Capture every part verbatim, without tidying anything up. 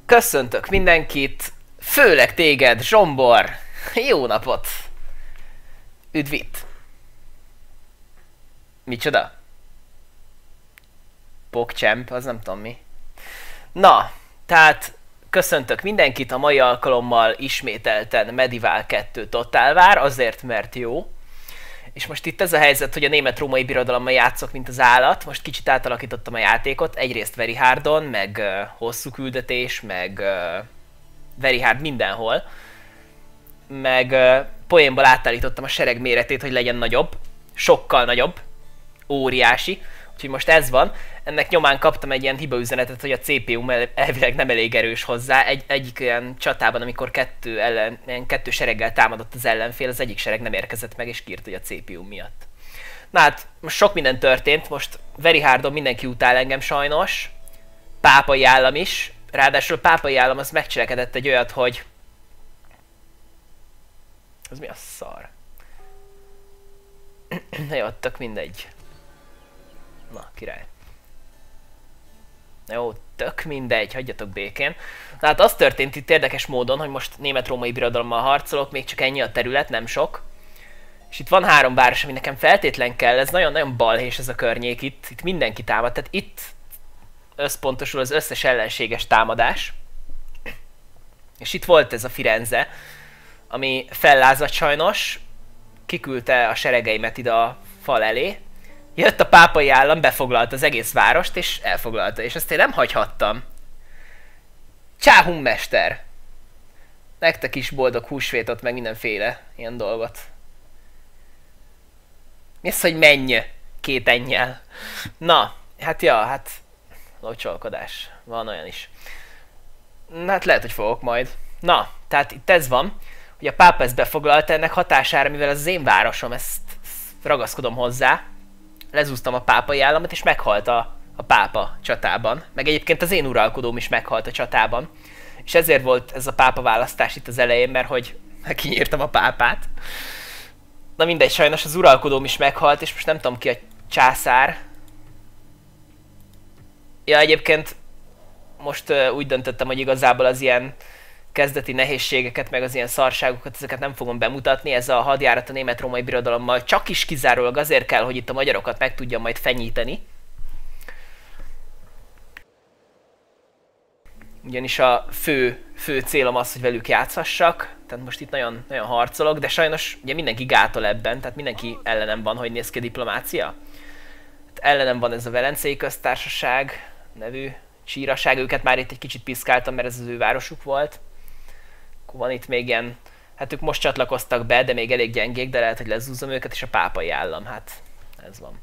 Köszöntök mindenkit, főleg téged, Zsombor! Jó napot! Üdv itt! Micsoda? PogChamp, az nem tudom mi. Na, tehát köszöntök mindenkit, a mai alkalommal ismételten Medieval kettő Total War, azért mert jó. És most itt ez a helyzet, hogy a német-római birodalommal játszok, mint az állat. Most kicsit átalakítottam a játékot, egyrészt Very Hardon, meg uh, hosszú küldetés, meg uh, Very Hard mindenhol. Meg uh, poénból átállítottam a sereg méretét, hogy legyen nagyobb. Sokkal nagyobb. Óriási. Úgyhogy most ez van. Ennek nyomán kaptam egy ilyen hibaüzenetet, hogy a cé pé u elvileg nem elég erős hozzá. Egy, egyik olyan csatában, amikor kettő, ellen, kettő sereggel támadott az ellenfél, az egyik sereg nem érkezett meg, és kiírt, hogy a cé pé u miatt. Na hát, most sok minden történt. Most Very Hardon mindenki utál engem sajnos. Pápai állam is. Ráadásul a pápai állam az megcselekedett egy olyat, hogy... Az mi a szar? Na jó, tök mindegy. Na, király. Jó, tök mindegy, hagyjatok békén. Na hát az történt itt érdekes módon, hogy most német-római birodalommal harcolok, még csak ennyi a terület, nem sok. És itt van három város, ami nekem feltétlen kell, ez nagyon-nagyon balhés ez a környék itt, itt mindenki támad, tehát itt összpontosul az összes ellenséges támadás. És itt volt ez a Firenze, ami fellázadt sajnos, kiküldte a seregeimet ide a fal elé. Jött a pápai állam, befoglalta az egész várost, és elfoglalta, és azt én nem hagyhattam. Csáhum mester! Nektek is boldog húsvétot, meg mindenféle ilyen dolgot. Mi az, hogy menj két ennyel? Na, hát ja, hát locsolkodás. Van olyan is. Na, hát lehet, hogy fogok majd. Na, tehát itt ez van, hogy a pápa ezt befoglalta, ennek hatására, mivel ez az én városom, ezt ragaszkodom hozzá. Lezúztam a pápai államot, és meghalt a, a pápa csatában. Meg egyébként az én uralkodóm is meghalt a csatában. És ezért volt ez a pápa választás itt az elején, mert hogy kinyírtam a pápát. Na mindegy, sajnos az uralkodóm is meghalt, és most nem tudom ki a császár. Ja, egyébként most uh, úgy döntöttem, hogy igazából az ilyen kezdeti nehézségeket, meg az ilyen szarságokat, ezeket nem fogom bemutatni. Ez a hadjárat a német-római birodalommal csak is kizárólag azért kell, hogy itt a magyarokat meg tudjam majd fenyíteni. Ugyanis a fő, fő célom az, hogy velük játszhassak. Tehát most itt nagyon, nagyon harcolok, de sajnos ugye mindenki gátol ebben, tehát mindenki ellenem van, hogy néz ki a diplomácia. Tehát ellenem van ez a Velencei Köztársaság nevű síraság, őket már itt egy kicsit piszkáltam, mert ez az ő városuk volt. Akkor van itt még ilyen, hát ők most csatlakoztak be, de még elég gyengék, de lehet, hogy lezúzzam őket, és a pápai állam, hát ez van.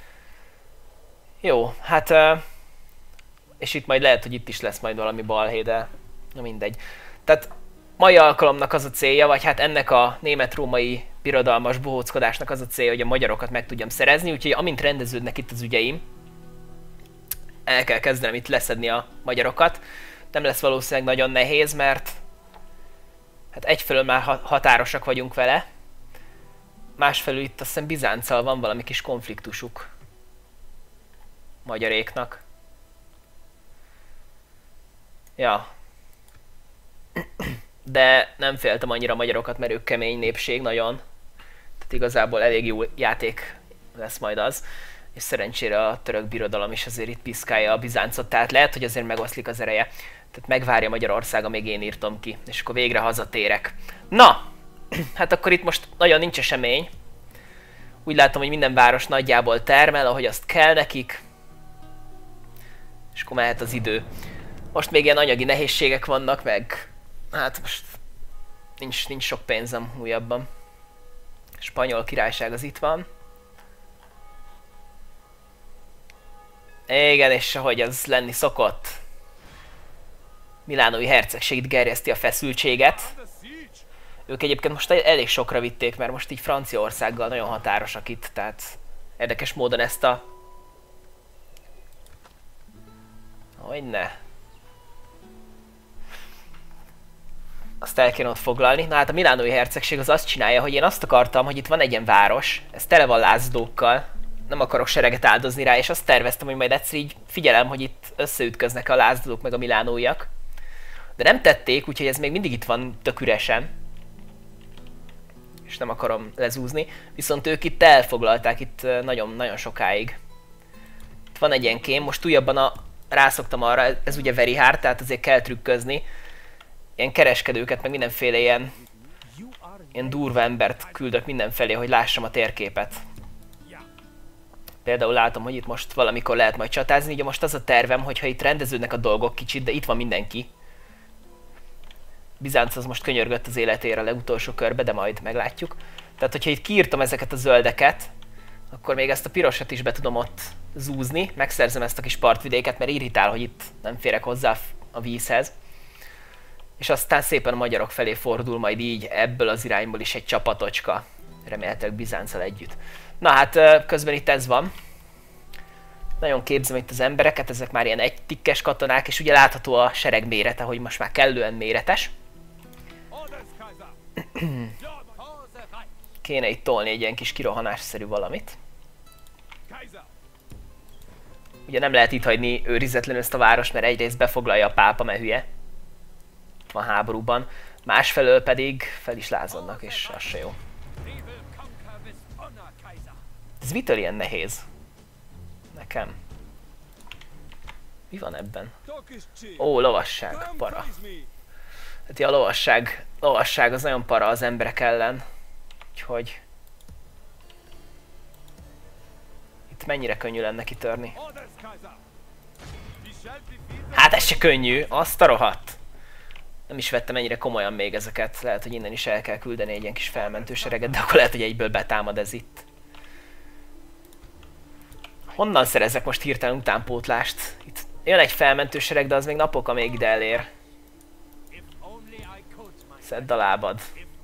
Jó, hát, és itt majd lehet, hogy itt is lesz majd valami balhé, de na mindegy. Tehát mai alkalomnak az a célja, vagy hát ennek a német-római birodalmas bohóckodásnak az a célja, hogy a magyarokat meg tudjam szerezni, úgyhogy amint rendeződnek itt az ügyeim, el kell kezdenem itt leszedni a magyarokat. Nem lesz valószínűleg nagyon nehéz, mert hát egyfelől már határosak vagyunk vele, másfelől itt azt hiszem Bizánccal van valami kis konfliktusuk magyaréknak. Ja. De nem féltem annyira a magyarokat, mert ők kemény népség nagyon. Tehát igazából elég jó játék lesz majd az. És szerencsére a török birodalom is azért itt piszkálja a Bizáncot, tehát lehet, hogy azért megoszlik az ereje. Tehát megvárja Magyarország, amíg én írtam ki, és akkor végre hazatérek. Na! Hát akkor itt most nagyon nincs esemény. Úgy látom, hogy minden város nagyjából termel, ahogy azt kell nekik. És akkor mehet az idő. Most még ilyen anyagi nehézségek vannak, meg... Hát most... Nincs, nincs sok pénzem újabban. A spanyol királyság az itt van. Igen, és ahogy az lenni szokott. Milánói hercegség itt gerjeszti a feszültséget. Ők egyébként most elég sokra vitték, mert most így Franciaországgal nagyon határosak itt, tehát érdekes módon ezt a... Hogyne. Azt el kéne ott foglalni. Na hát a milánói hercegség az azt csinálja, hogy én azt akartam, hogy itt van egy ilyen város, ez tele van lázadókkal, nem akarok sereget áldozni rá, és azt terveztem, hogy majd egyszer így figyelem, hogy itt összeütköznek a lázadók meg a milánóiak. De nem tették, úgyhogy ez még mindig itt van tök üresen. És nem akarom lezúzni. Viszont ők itt elfoglalták itt nagyon-nagyon sokáig. Itt van egy ilyen kém, most újabban a, rászoktam arra, ez ugye very hard, tehát azért kell trükközni. Ilyen kereskedőket, meg mindenféle ilyen, ilyen durva embert küldök mindenfelé, hogy lássam a térképet. Például látom, hogy itt most valamikor lehet majd csatázni, ugye most az a tervem, hogyha itt rendeződnek a dolgok kicsit, de itt van mindenki. Bizánc az most könyörgött az életére a legutolsó körbe, de majd meglátjuk. Tehát, hogyha itt kiírtam ezeket a zöldeket, akkor még ezt a pirosat is be tudom ott zúzni, megszerzem ezt a kis partvidéket, mert irritál, hogy itt nem férek hozzá a vízhez. És aztán szépen a magyarok felé fordul majd így ebből az irányból is egy csapatocska, remélhetőleg Bizánccal együtt. Na hát közben itt ez van. Nagyon képzem itt az embereket, ezek már ilyen egy tikkes katonák, és ugye látható a sereg mérete, hogy most már kellően méretes. Kéne itt tolni egy ilyen kis kirohanásszerű valamit. Ugye nem lehet itt hagyni őrizetlenül ezt a város, mert egyrészt befoglalja a pápa, mert hülye. Van háborúban. Másfelől pedig fel is lázadnak, és az se jó. Ez mitől ilyen nehéz? Nekem. Mi van ebben? Ó, lovasság, para. Hát ja, a lovasság, lovasság az nagyon para az emberek ellen. Úgyhogy... Itt mennyire könnyű lenne kitörni. Hát ez se könnyű, azt a rohadt. Nem is vettem ennyire komolyan még ezeket. Lehet, hogy innen is el kell küldeni egy ilyen kis felmentősereget, de akkor lehet, hogy egyből betámad ez itt. Honnan szerezek most hirtelen utánpótlást? Itt jön egy felmentősereg, de az még napok, amíg ide elér. Szedd a lábad.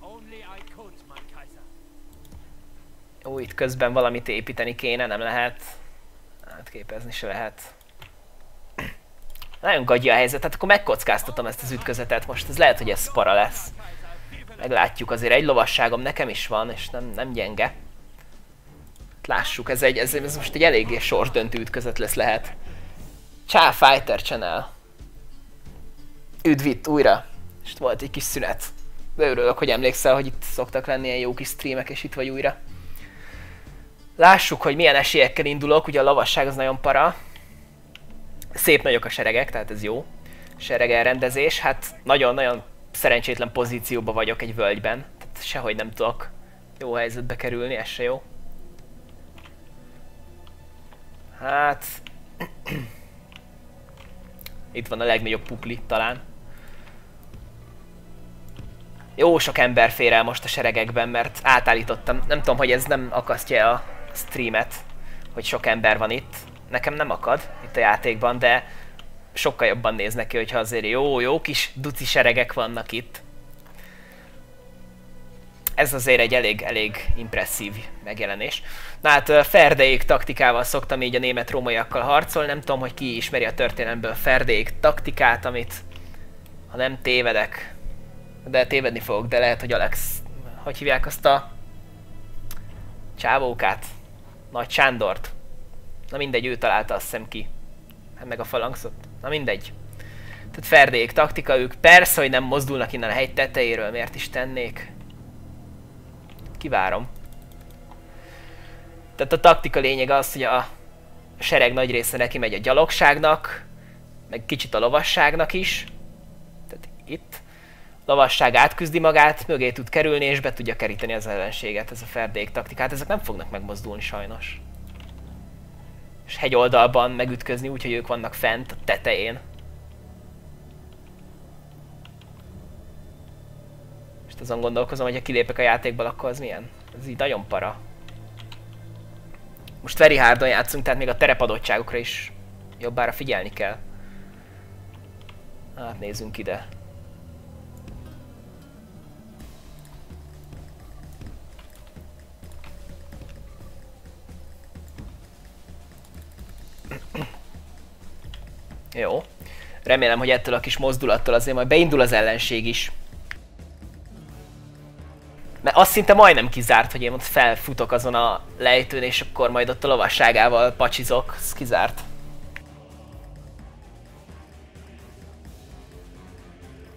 Ó, itt közben valamit építeni kéne, nem lehet. Átképezni se lehet. Nagyon gagyi a helyzet, hát akkor megkockáztatom ezt az ütközetet most. Ez lehet, hogy ez para lesz. Meglátjuk, azért egy lovasságom nekem is van, és nem, nem gyenge. Lássuk, ez, egy, ez, ez most egy eléggé sorsdöntő ütközet lesz lehet. Csá, Fighter Channel. Üdv itt újra. És volt egy kis szünet. De örülök, hogy emlékszel, hogy itt szoktak lenni ilyen jó kis streamek, és itt vagy újra. Lássuk, hogy milyen esélyekkel indulok. Ugye a lovasság az nagyon para. Szép nagyok a seregek, tehát ez jó. Sereg elrendezés. Hát nagyon-nagyon szerencsétlen pozícióban vagyok egy völgyben. Tehát sehogy nem tudok jó helyzetbe kerülni, ez se jó. Hát... Itt van a legnagyobb pupli, talán. Jó sok ember fér el most a seregekben, mert átállítottam. Nem tudom, hogy ez nem akasztja a streamet, hogy sok ember van itt. Nekem nem akad itt a játékban, de sokkal jobban néz neki, hogyha azért jó, jó kis duci seregek vannak itt. Ez azért egy elég, elég impresszív megjelenés. Na hát Ferdeék taktikával szoktam így a német-rómaiakkal harcolni. Nem tudom, hogy ki ismeri a történelemből Ferdeék taktikát, amit ha nem tévedek, de tévedni fogok, de lehet, hogy Alex, hogy hívják azt a csávókát? Nagy Sándort. Na mindegy, ő találta, azt hiszem ki. Hát meg a falangszot. Na mindegy. Tehát Ferdeék taktika, ők persze, hogy nem mozdulnak innen a hegy tetejéről, miért is tennék? Kivárom. Tehát a taktika lényeg az, hogy a sereg nagy része neki megy a gyalogságnak, meg kicsit a lovasságnak is. Tehát itt. Lovasság átküzdi magát, mögé tud kerülni, és be tudja keríteni az ellenséget, ez a Ferdeék taktikát. Ezek nem fognak megmozdulni sajnos. És hegyoldalban megütközni úgy, hogy ők vannak fent a tetején. Most azon gondolkozom, hogy ha kilépek a játékból, akkor az milyen? Ez így nagyon para. Most very hardon játszunk, tehát még a terepadottságokra is jobbára figyelni kell. Hát nézzünk ide. Jó. Remélem, hogy ettől a kis mozdulattal azért majd beindul az ellenség is. Mert azt szinte majdnem kizárt, hogy én ott felfutok azon a lejtőn, és akkor majd ott a lovasságával pacsizok. Ez kizárt.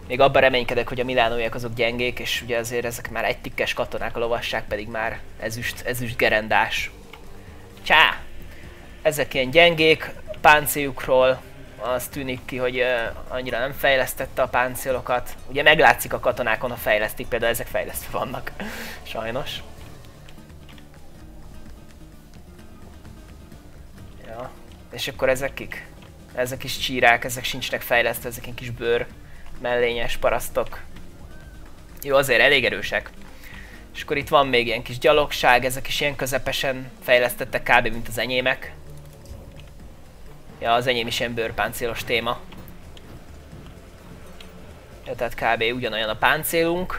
Még abban reménykedek, hogy a milánóiak azok gyengék, és ugye azért ezek már egy tikkes katonák, a lovasság pedig már ezüst, ezüst gerendás. Csá! Ezek ilyen gyengék, páncéljukról az tűnik ki, hogy uh, annyira nem fejlesztette a páncélokat. Ugye meglátszik a katonákon, ha fejlesztik, például ezek fejlesztve vannak. Sajnos. Ja. És akkor ezek kik? Ezek is csírák, ezek sincsenek fejlesztve, ezek ilyen kis bőr, mellényes parasztok. Jó, azért elég erősek. És akkor itt van még ilyen kis gyalogság, ezek is ilyen közepesen fejlesztettek kb. Mint az enyémek. Ja, az enyém is ilyen bőrpáncélos téma. Ja, tehát kb. Ugyanolyan a páncélunk.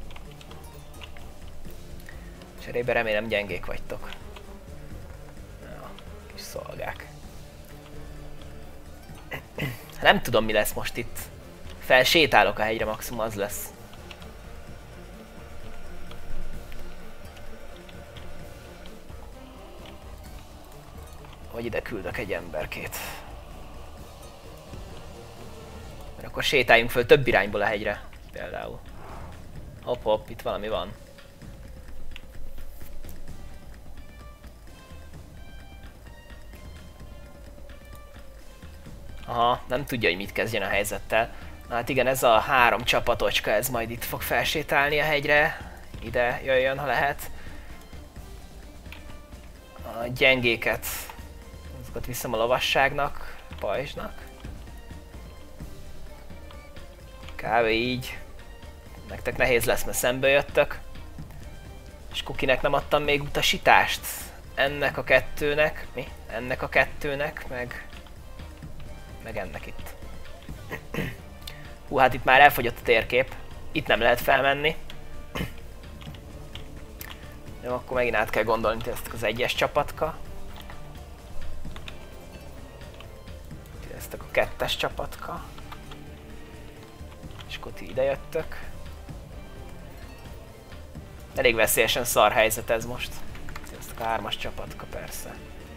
Cserébe remélem gyengék vagytok. Ja, kis szolgák. Nem tudom, mi lesz most itt. Felsétálok a hegyre, maximum az lesz. Vagy ide küldök egy emberkét. Mert akkor sétáljunk föl több irányból a hegyre. Például. Hopp hopp, itt valami van. Aha, nem tudja, hogy mit kezdjen a helyzettel. Na hát igen, ez a három csapatocska, ez majd itt fog felsétálni a hegyre. Ide jöjjön, ha lehet. A gyengéket, azokat viszem a lovasságnak, pajzsnak. Kb. Így. Nektek nehéz lesz, mert szembe jöttök. És Kukinek nem adtam még utasítást. Ennek a kettőnek, mi? Ennek a kettőnek, meg... meg ennek itt. Hú, hát itt már elfogyott a térkép. Itt nem lehet felmenni. Jó, akkor megint át kell gondolni ezt az egyes csapatka. Ezt a kettes csapatka. És akkor ti ide jöttök. Elég veszélyesen szar helyzet ez most. Ezt a hármas csapatka persze.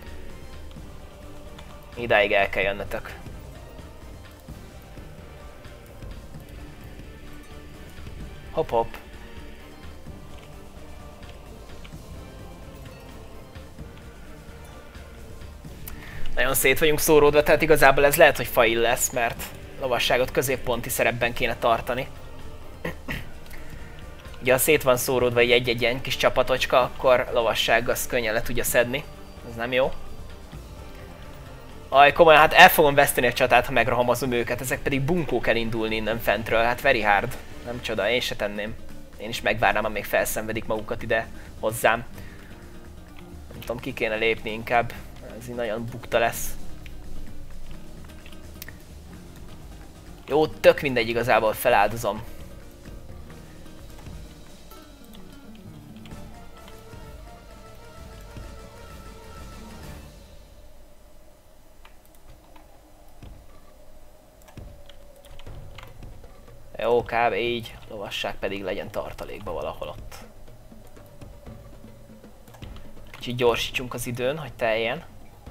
Idáig el kell jönnötök. Hopp hopp. Nagyon szét vagyunk szóródva, tehát igazából ez lehet, hogy fail lesz, mert lovasságot középponti szerepben kéne tartani. Ugye ha szét van szóródva így egy-egy ilyen kis csapatocska, akkor lovasság azt könnyen le tudja szedni. Ez nem jó. Aj, komolyan, hát el fogom veszteni a csatát, ha megrahamozom őket, ezek pedig bunkók elindulni innen fentről, hát very hard. Nem csoda, én se tenném. Én is megvárnám, amíg felszenvedik magukat ide hozzám. Nem tudom, ki kéne lépni inkább. Ez így nagyon bukta lesz. Jó, tök mindegy, igazából feláldozom. Jó, kb. Így, lovasság pedig legyen tartalékba valahol ott. Kicsit gyorsítsunk az időn, hogy teljen.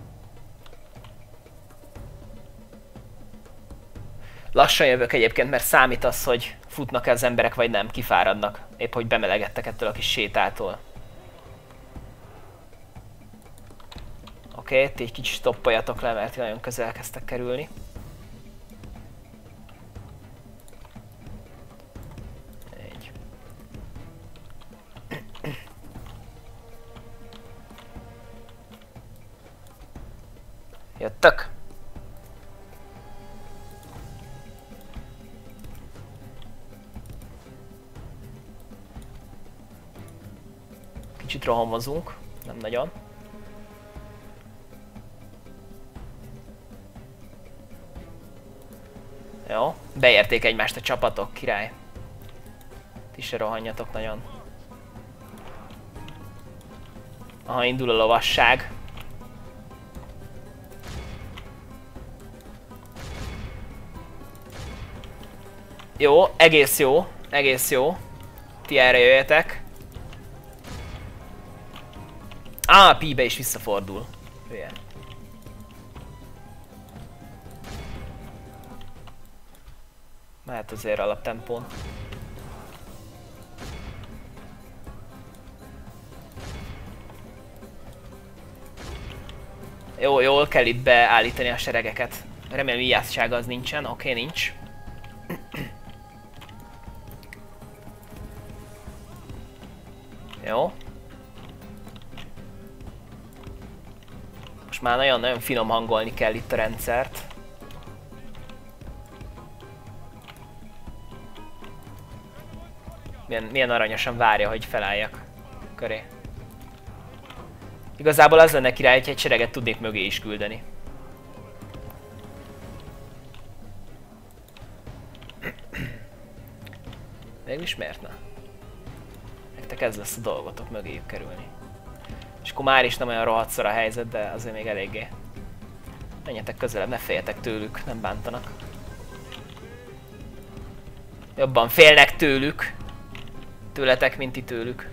Lassan jövök egyébként, mert számít az, hogy futnak-e az emberek, vagy nem, kifáradnak. Épp hogy bemelegettek ettől a kis sétától. Oké, ti egy kicsit stoppoljatok le, mert nagyon közel kezdtek kerülni. Így. Jöttök! Kicsit rohamozunk, nem nagyon. Jó, beérték egymást a csapatok, király. Ti se rohanjatok nagyon. Aha, indul a lovasság. Jó, egész jó, egész jó. Ti erre jöjjetek. Á, Pi-be is visszafordul. Hülye. Mehet azért alaptempón. Jó, jól kell itt beállítani a seregeket. Remélem vigyáztsága az nincsen. Oké, okay, nincs. Jó. Most már nagyon-nagyon finom hangolni kell itt a rendszert. Milyen, milyen aranyosan várja, hogy felálljak köré. Igazából az lenne király, hogy egy sereget tudnék mögé is küldeni. Mégis miért ne? Nektek ez lesz a dolgotok, mögéjük kerülni. És akkor már is nem olyan rohadszor a helyzet, de azért még eléggé. Menjetek közelebb, ne féljetek tőlük, nem bántanak. Jobban félnek tőlük. Tőletek, mint ti tőlük.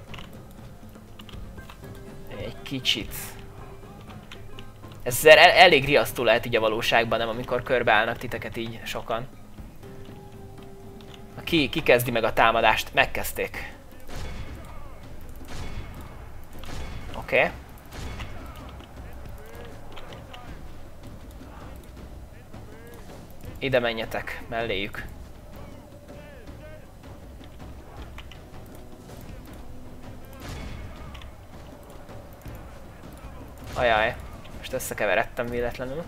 Egy kicsit. Ez el elég riasztó lehet így a valóságban, nem amikor körbeállnak titeket így sokan. Ki, ki kezdi meg a támadást? Megkezdték. Oké. Okay. Ide menjetek, melléjük. Ajaj, most összekeveredtem véletlenül.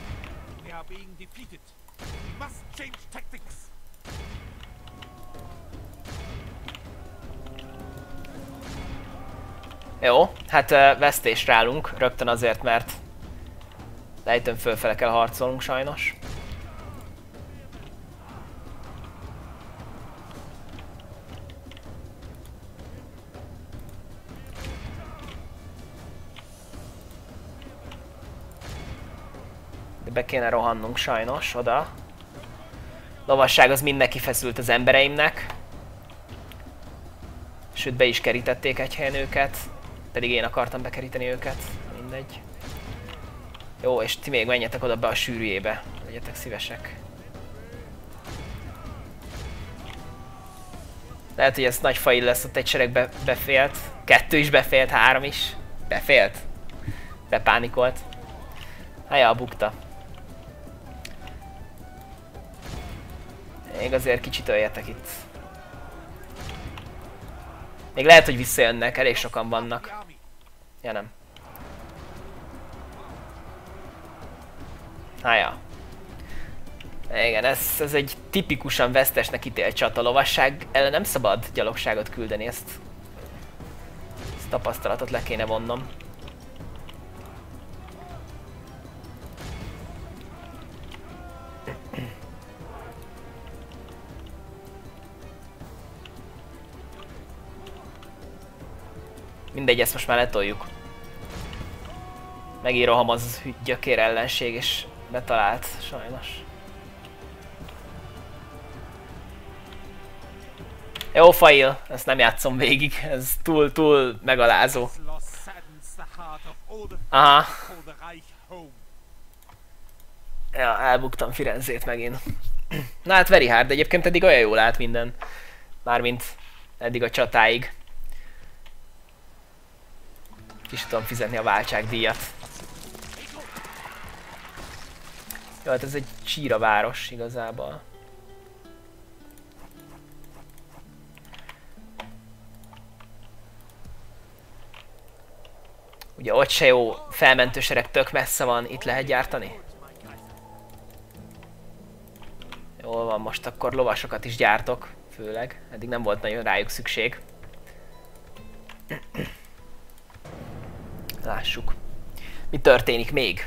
Jó, hát uh, vesztésre állunk, rögtön azért, mert lejtőn fölfele kell harcolnunk sajnos. De be kéne rohannunk sajnos oda. Lovasság az mind neki feszült az embereimnek. Sőt, be is kerítették egy helyen őket. Pedig én akartam bekeríteni őket. Mindegy. Jó, és ti még menjetek oda be a sűrűjébe. Legyetek szívesek. Lehet, hogy ez nagy fail lesz, ott egy sereg be befélt. Kettő is befélt, három is. Befélt. Bepánikolt. Hájjá, bukta. Még azért kicsit öljetek itt. Még lehet, hogy visszajönnek, elég sokan vannak. Ja, nem. Hájjá. Igen, ez, ez egy tipikusan vesztesnek ítélt csata. Lovasság ellen nem szabad gyalogságot küldeni, ezt, ezt tapasztalatot le kéne vonnom. Mindegy, ezt most már letoljuk. Megint roham az gyökér ellenség, és betalált, sajnos. Jó, fail, ezt nem játszom végig, ez túl, túl megalázó. Aha. Ja, elbuktam Firenzét megint. Na hát very hard, de egyébként eddig olyan jól állt minden. Mármint eddig a csatáig. Ki is tudom fizetni a váltságdíjat. Jó, hát ez egy csíra város igazából. Ugye ott se jó, felmentősereg tök messze van, itt lehet gyártani? Jól van, most akkor lovasokat is gyártok, főleg. Eddig nem volt nagyon rájuk szükség. Lássuk. Mi történik még?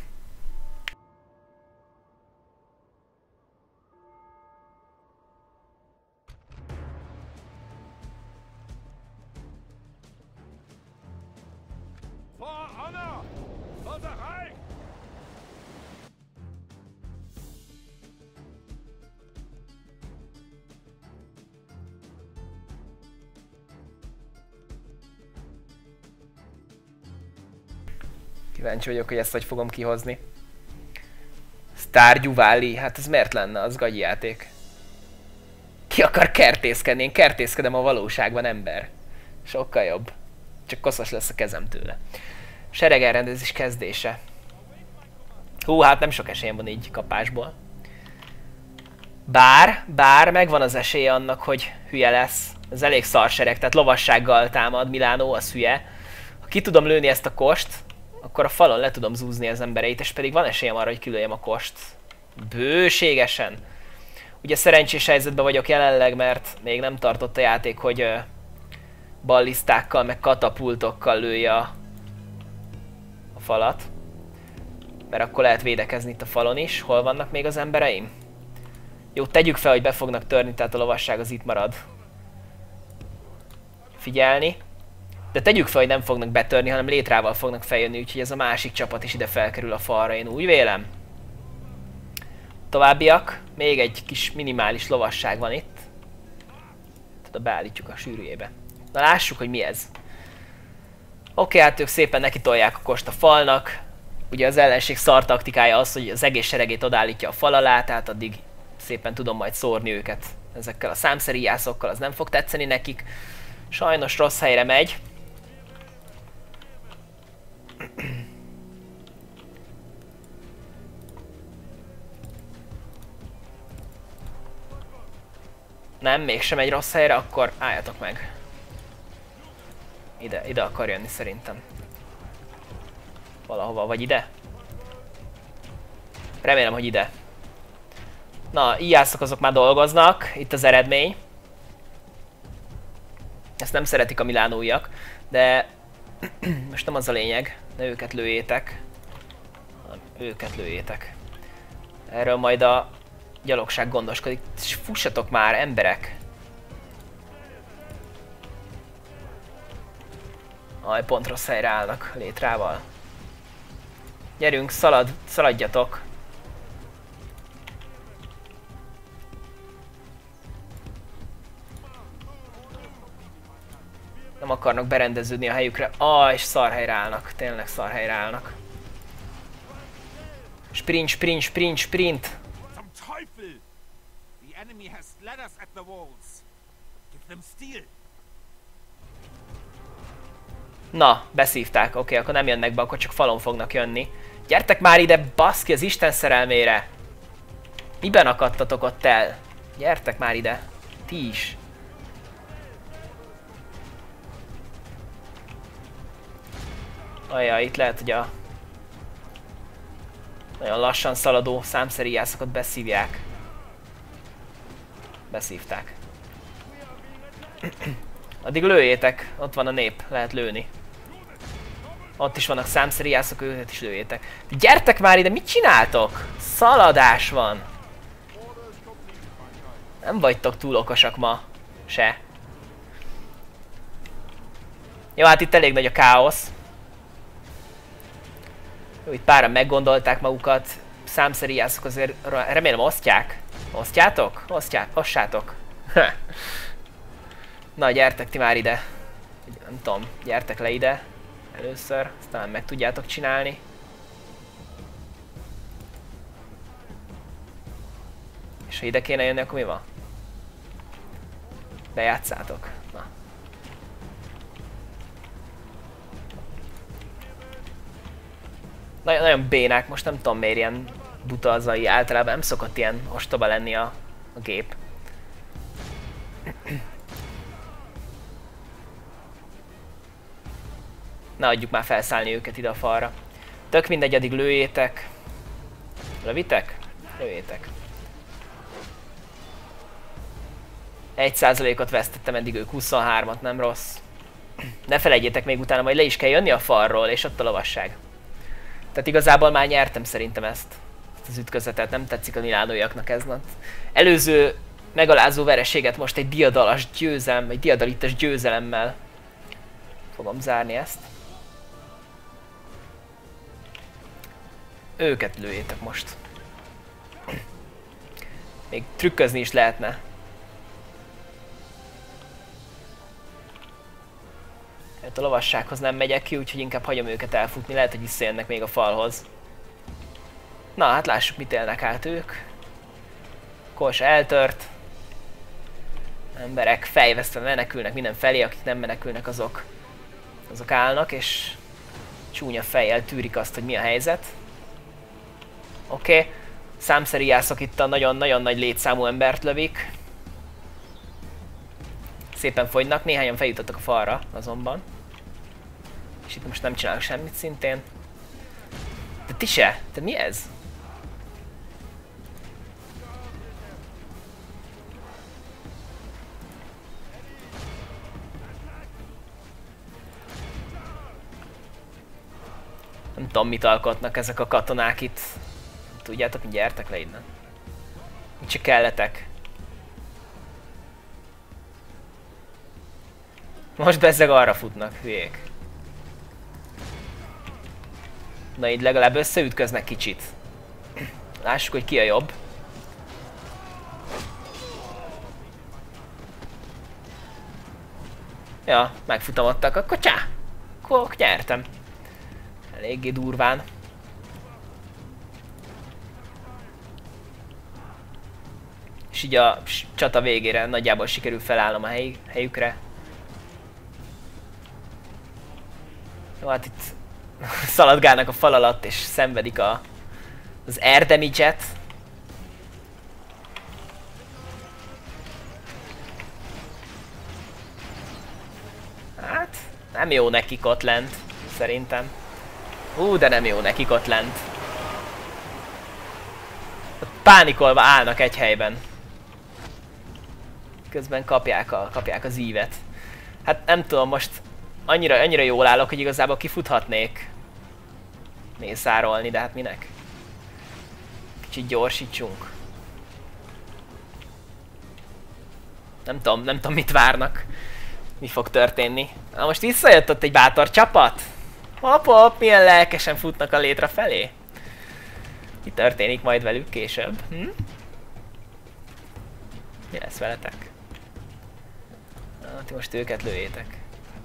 Kíváncsi vagyok, hogy ezt hogy fogom kihozni. Stardew Valley, hát ez miért lenne? Az gagyi játék. ki akar kertészkedni? Én kertészkedem a valóságban, ember. Sokkal jobb. Csak koszos lesz a kezem tőle. Sereg elrendezés kezdése. Hú, hát nem sok esélyem van így kapásból. Bár, bár megvan az esélye annak, hogy hülye lesz. Ez elég szar sereg, tehát lovassággal támad Milánó, az hülye. Ha ki tudom lőni ezt a kost, akkor a falon le tudom zúzni az embereit, és pedig van esélyem arra, hogy kilőjem a kost. Bőségesen. Ugye szerencsés helyzetben vagyok jelenleg, mert még nem tartott a játék, hogy uh, ballisztákkal, meg katapultokkal lője a, a falat. Mert akkor lehet védekezni itt a falon is. Hol vannak még az embereim? Jó, tegyük fel, hogy be fognak törni, tehát a lovasság az itt marad. Figyelni. De tegyük fel, hogy nem fognak betörni, hanem létrával fognak feljönni, úgyhogy ez a másik csapat is ide felkerül a falra, én úgy vélem. Továbbiak. Még egy kis minimális lovasság van itt. Tehát beállítjuk a sűrűjébe. Na lássuk, hogy mi ez. Oké, hát ők szépen neki tolják a kost a falnak. Ugye az ellenség szar taktikája az, hogy az egész seregét odállítja a fal alá, tehát addig szépen tudom majd szórni őket ezekkel a számszeríjászokkal, az nem fog tetszeni nekik. Sajnos rossz helyre megy. Nem, mégsem egy rossz helyre, akkor álljatok meg. Ide, ide akar jönni szerintem. Valahova, vagy ide? Remélem, hogy ide. Na, íjászok azok már dolgoznak, itt az eredmény. Ezt nem szeretik a milánóiak, de most nem az a lényeg, ne őket lőjétek, hanem őket lőjétek. Erről majd a gyalogság gondoskodik. Fussatok már, emberek! Aj, pont rossz helyre állnak létrával. Gyerünk, szalad, szaladjatok! Nem akarnak berendeződni a helyükre. Ah, és szar helyre állnak. Tényleg szar helyre állnak. Sprint, sprint, sprint, sprint! Na, beszívták. Oké, okay, akkor nem jönnek be, akkor csak falon fognak jönni. Gyertek már ide, baszki, az Isten szerelmére! Miben akadtatok ott el? Gyertek már ide. Ti is. Ajjaj, itt lehet, hogy a nagyon lassan szaladó számszeríjászokat beszívják. Beszívták. Addig lőjétek, ott van a nép, lehet lőni. Ott is vannak számszeríjászok, őket is lőjétek. Gyertek már ide, mit csináltok? Szaladás van. Nem vagytok túl okosak ma. Se. Jó, hát itt elég nagy a káosz. Jó, itt páran meggondolták magukat. Számszeríjászok azért, remélem osztják. Osztjátok? Osztják, ossátok. Na, gyertek ti már ide. Nem tudom, gyertek le ide. Először, aztán meg tudjátok csinálni. És ha ide kéne jönni, akkor mi van? Bejátszátok. Na. Nagyon, nagyon bénák, most nem tudom miért ilyen buta az ai, általában nem szokott ilyen ostoba lenni a, a gép. Ne adjuk már felszállni őket ide a falra. Tök mindegy, addig lőjétek. Lövitek? Lőjétek. Egy százalékot vesztettem eddig, ők huszonhármat, nem rossz. Ne felejtjétek, még utána majd le is kell jönni a falról, és ott a lovasság. Tehát igazából már nyertem szerintem ezt. Ezt az ütközetet, nem tetszik a milánóiaknak ez. Előző megalázó vereséget most egy diadalas győzelem, egy diadalitas győzelemmel fogom zárni ezt. Őket lőjétek most. Még trükközni is lehetne. Hát a lovassághoz nem megyek ki, úgyhogy inkább hagyom őket elfutni. Lehet, hogy visszajönnek még a falhoz. Na, hát lássuk, mit élnek át ők. Kors eltört. Emberek fejvesztve menekülnek minden felé, akik nem menekülnek, azok, azok állnak, és csúnya fejjel tűrik azt, hogy mi a helyzet. Oké, okay. Számszeriászok itt a nagyon-nagyon nagy létszámú embert lövik. Szépen fogynak, néhányan feljutottak a falra azonban. És itt most nem csinálok semmit szintén. De ti se? Te mi ez? Nem tudom, mit alkotnak ezek a katonák itt. Tudjátok, hogy gyertek le innen. Mit se kelletek. Most bezzeg arra futnak, hülyék. Na így legalább összeütköznek kicsit. Lássuk, hogy ki a jobb. Ja, megfutamodtak, akkor csá! Akkor nyertem. Eléggé durván. És így a csata végére nagyjából sikerül felállnom a hely, helyükre. Jó, hát itt szaladgálnak a fal alatt és szenvedik a, az air damage-et. Hát, nem jó nekik ott lent, szerintem. Ú, de nem jó nekik ott lent. Pánikolva állnak egy helyben. Közben kapják, a, kapják az ívet. Hát nem tudom, most annyira, annyira jól állok, hogy igazából kifuthatnék mészárolni, de hát minek? Kicsit gyorsítsunk. Nem tudom, nem tudom mit várnak. Mi fog történni. Na most visszajött ott egy bátor csapat. Hopp, hopp, milyen lelkesen futnak a létre felé. Mi történik majd velük később? Hm? Mi lesz veletek? Na, ti most őket lőjétek.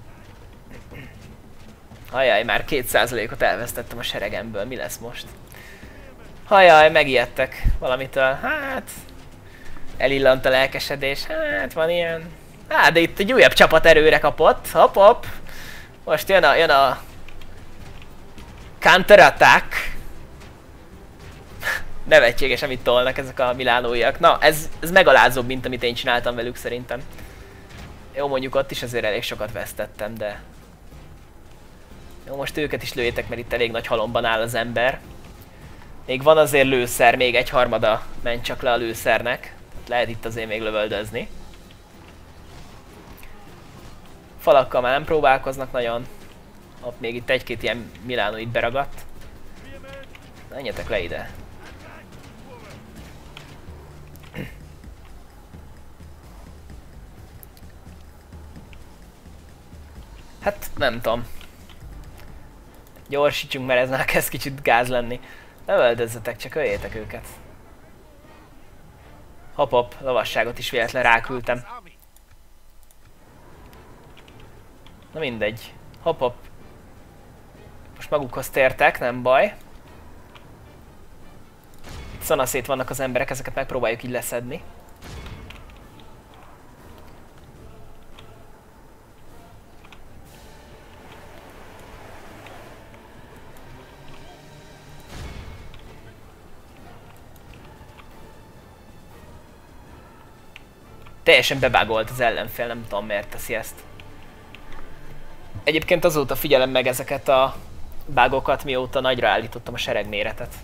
Ajaj, már két százalékot elvesztettem a seregemből, mi lesz most? Ajaj, megijedtek valamitől, hát... Elillant a lelkesedés, hát van ilyen... Hát, de itt egy újabb csapat erőre kapott, hopp hopp! Most jön a... jön a... Counter-attack! Nevetséges, amit tolnak ezek a milánóiak. Na, ez, ez megalázóbb, mint amit én csináltam velük szerintem. Jó, mondjuk ott is azért elég sokat vesztettem, de... Jó, most őket is lőjétek, mert itt elég nagy halomban áll az ember. Még van azért lőszer, még egy harmada ment csak le a lőszernek. Lehet itt azért még lövöldözni. Falakkal már nem próbálkoznak nagyon. Ott még itt egy-két ilyen Milánó itt beragadt. Menjetek le ide. Hát nem tudom. Gyorsítsunk, mert ez már kezd kicsit gáz lenni. Lövöldözzetek, csak öljétek őket. Hopp hopp, lovasságot is véletlen ráküldtem. Na mindegy. Hopp hopp. Most magukhoz tértek, nem baj. Itt szanaszét vannak az emberek, ezeket megpróbáljuk így leszedni. Teljesen bebágolt az ellenfél, nem tudom miért teszi ezt. Egyébként azóta figyelem meg ezeket a bágokat, mióta nagyra állítottam a seregméretet.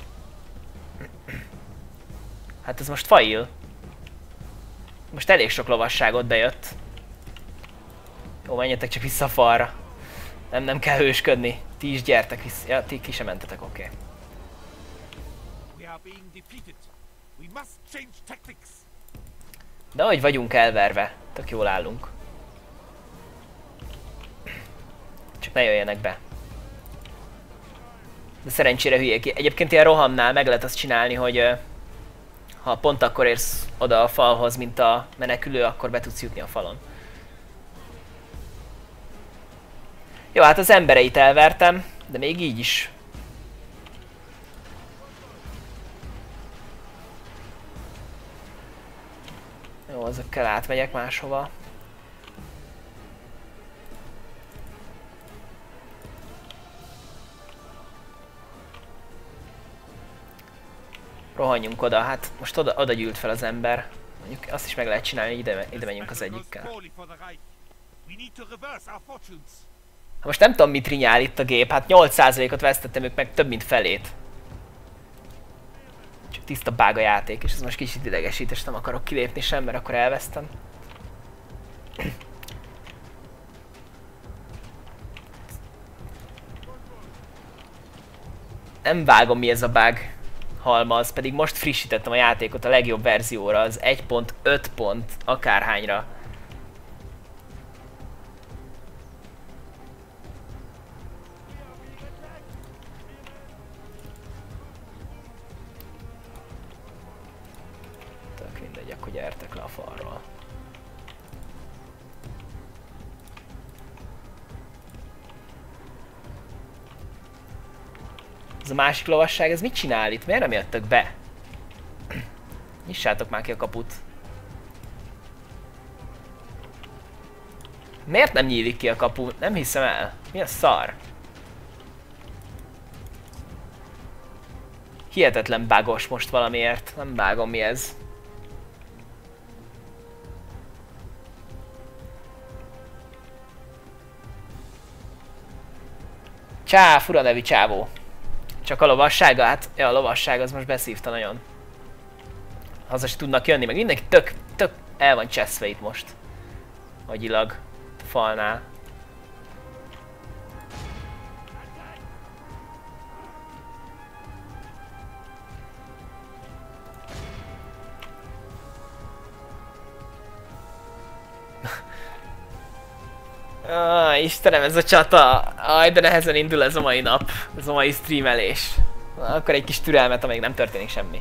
Hát ez most fail. Most elég sok lovasságot bejött. Jó, menjetek csak vissza a falra. Nem, nem kell hősködni. Ti is gyertek vissza. Ja, ti ki sem mentetek, oké. Okay. De hogy vagyunk elverve. Tök jól állunk. Csak ne jöjjenek be. De szerencsére hülyék. Egyébként ilyen rohamnál meg lehet azt csinálni, hogy ha pont akkor érsz oda a falhoz, mint a menekülő, akkor be tudsz jutni a falon. Jó, hát az embereit elvertem, de még így is. Jó, azokkel átmegyek máshova. Rohanjunk oda, hát most oda, oda gyűlt fel az ember. Mondjuk azt is meg lehet csinálni, hogy ide, ide menjünk az egyikkel. Hát most nem tudom, mit rinyál itt a gép, hát nyolc százalékot vesztettem, ők meg több mint felét. Csak tiszta bug a játék, és ez most kicsit idegesít, és nem akarok kilépni sem, mert akkor elvesztem. Nem vágom, mi ez a bug halmaz, pedig most frissítettem a játékot a legjobb verzióra, az egy pont öt pont akárhányra. Tök mindegy, akkor gyertek le a falról. Ez a másik lovasság, ez mit csinál itt? Miért nem jöttök be? Nyissátok már ki a kaput. Miért nem nyílik ki a kapu? Nem hiszem el. Mi a szar? Hihetetlen bugos most valamiért. Nem vágom, mi ez. Csá, fura nevű csávó. Csak a lovassága? Hát, ja, a lovasság az most beszívta nagyon. Haza is tudnak jönni, meg mindenki tök, tök el van cseszve itt most. Agyilag. Falnál. Ah, Istenem, ez a csata! Aj, de nehezen indul ez a mai nap. Ez a mai streamelés. Na, akkor egy kis türelmet, amíg nem történik semmi.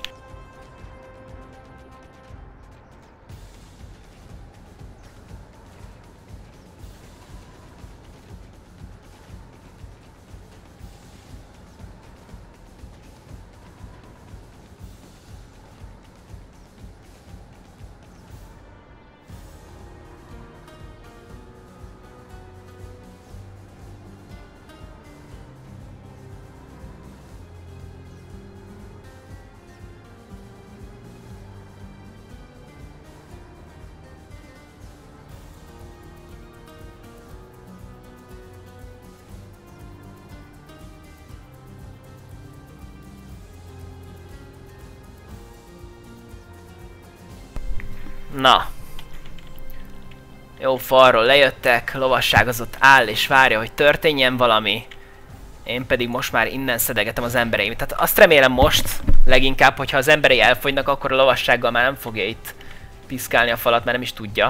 Na. Jó, falról lejöttek, lovasság az ott áll és várja, hogy történjen valami. Én pedig most már innen szedegetem az embereimet. Tehát azt remélem most, leginkább, hogyha az emberei elfogynak, akkor a lovassággal már nem fogja itt piszkálni a falat, mert nem is tudja.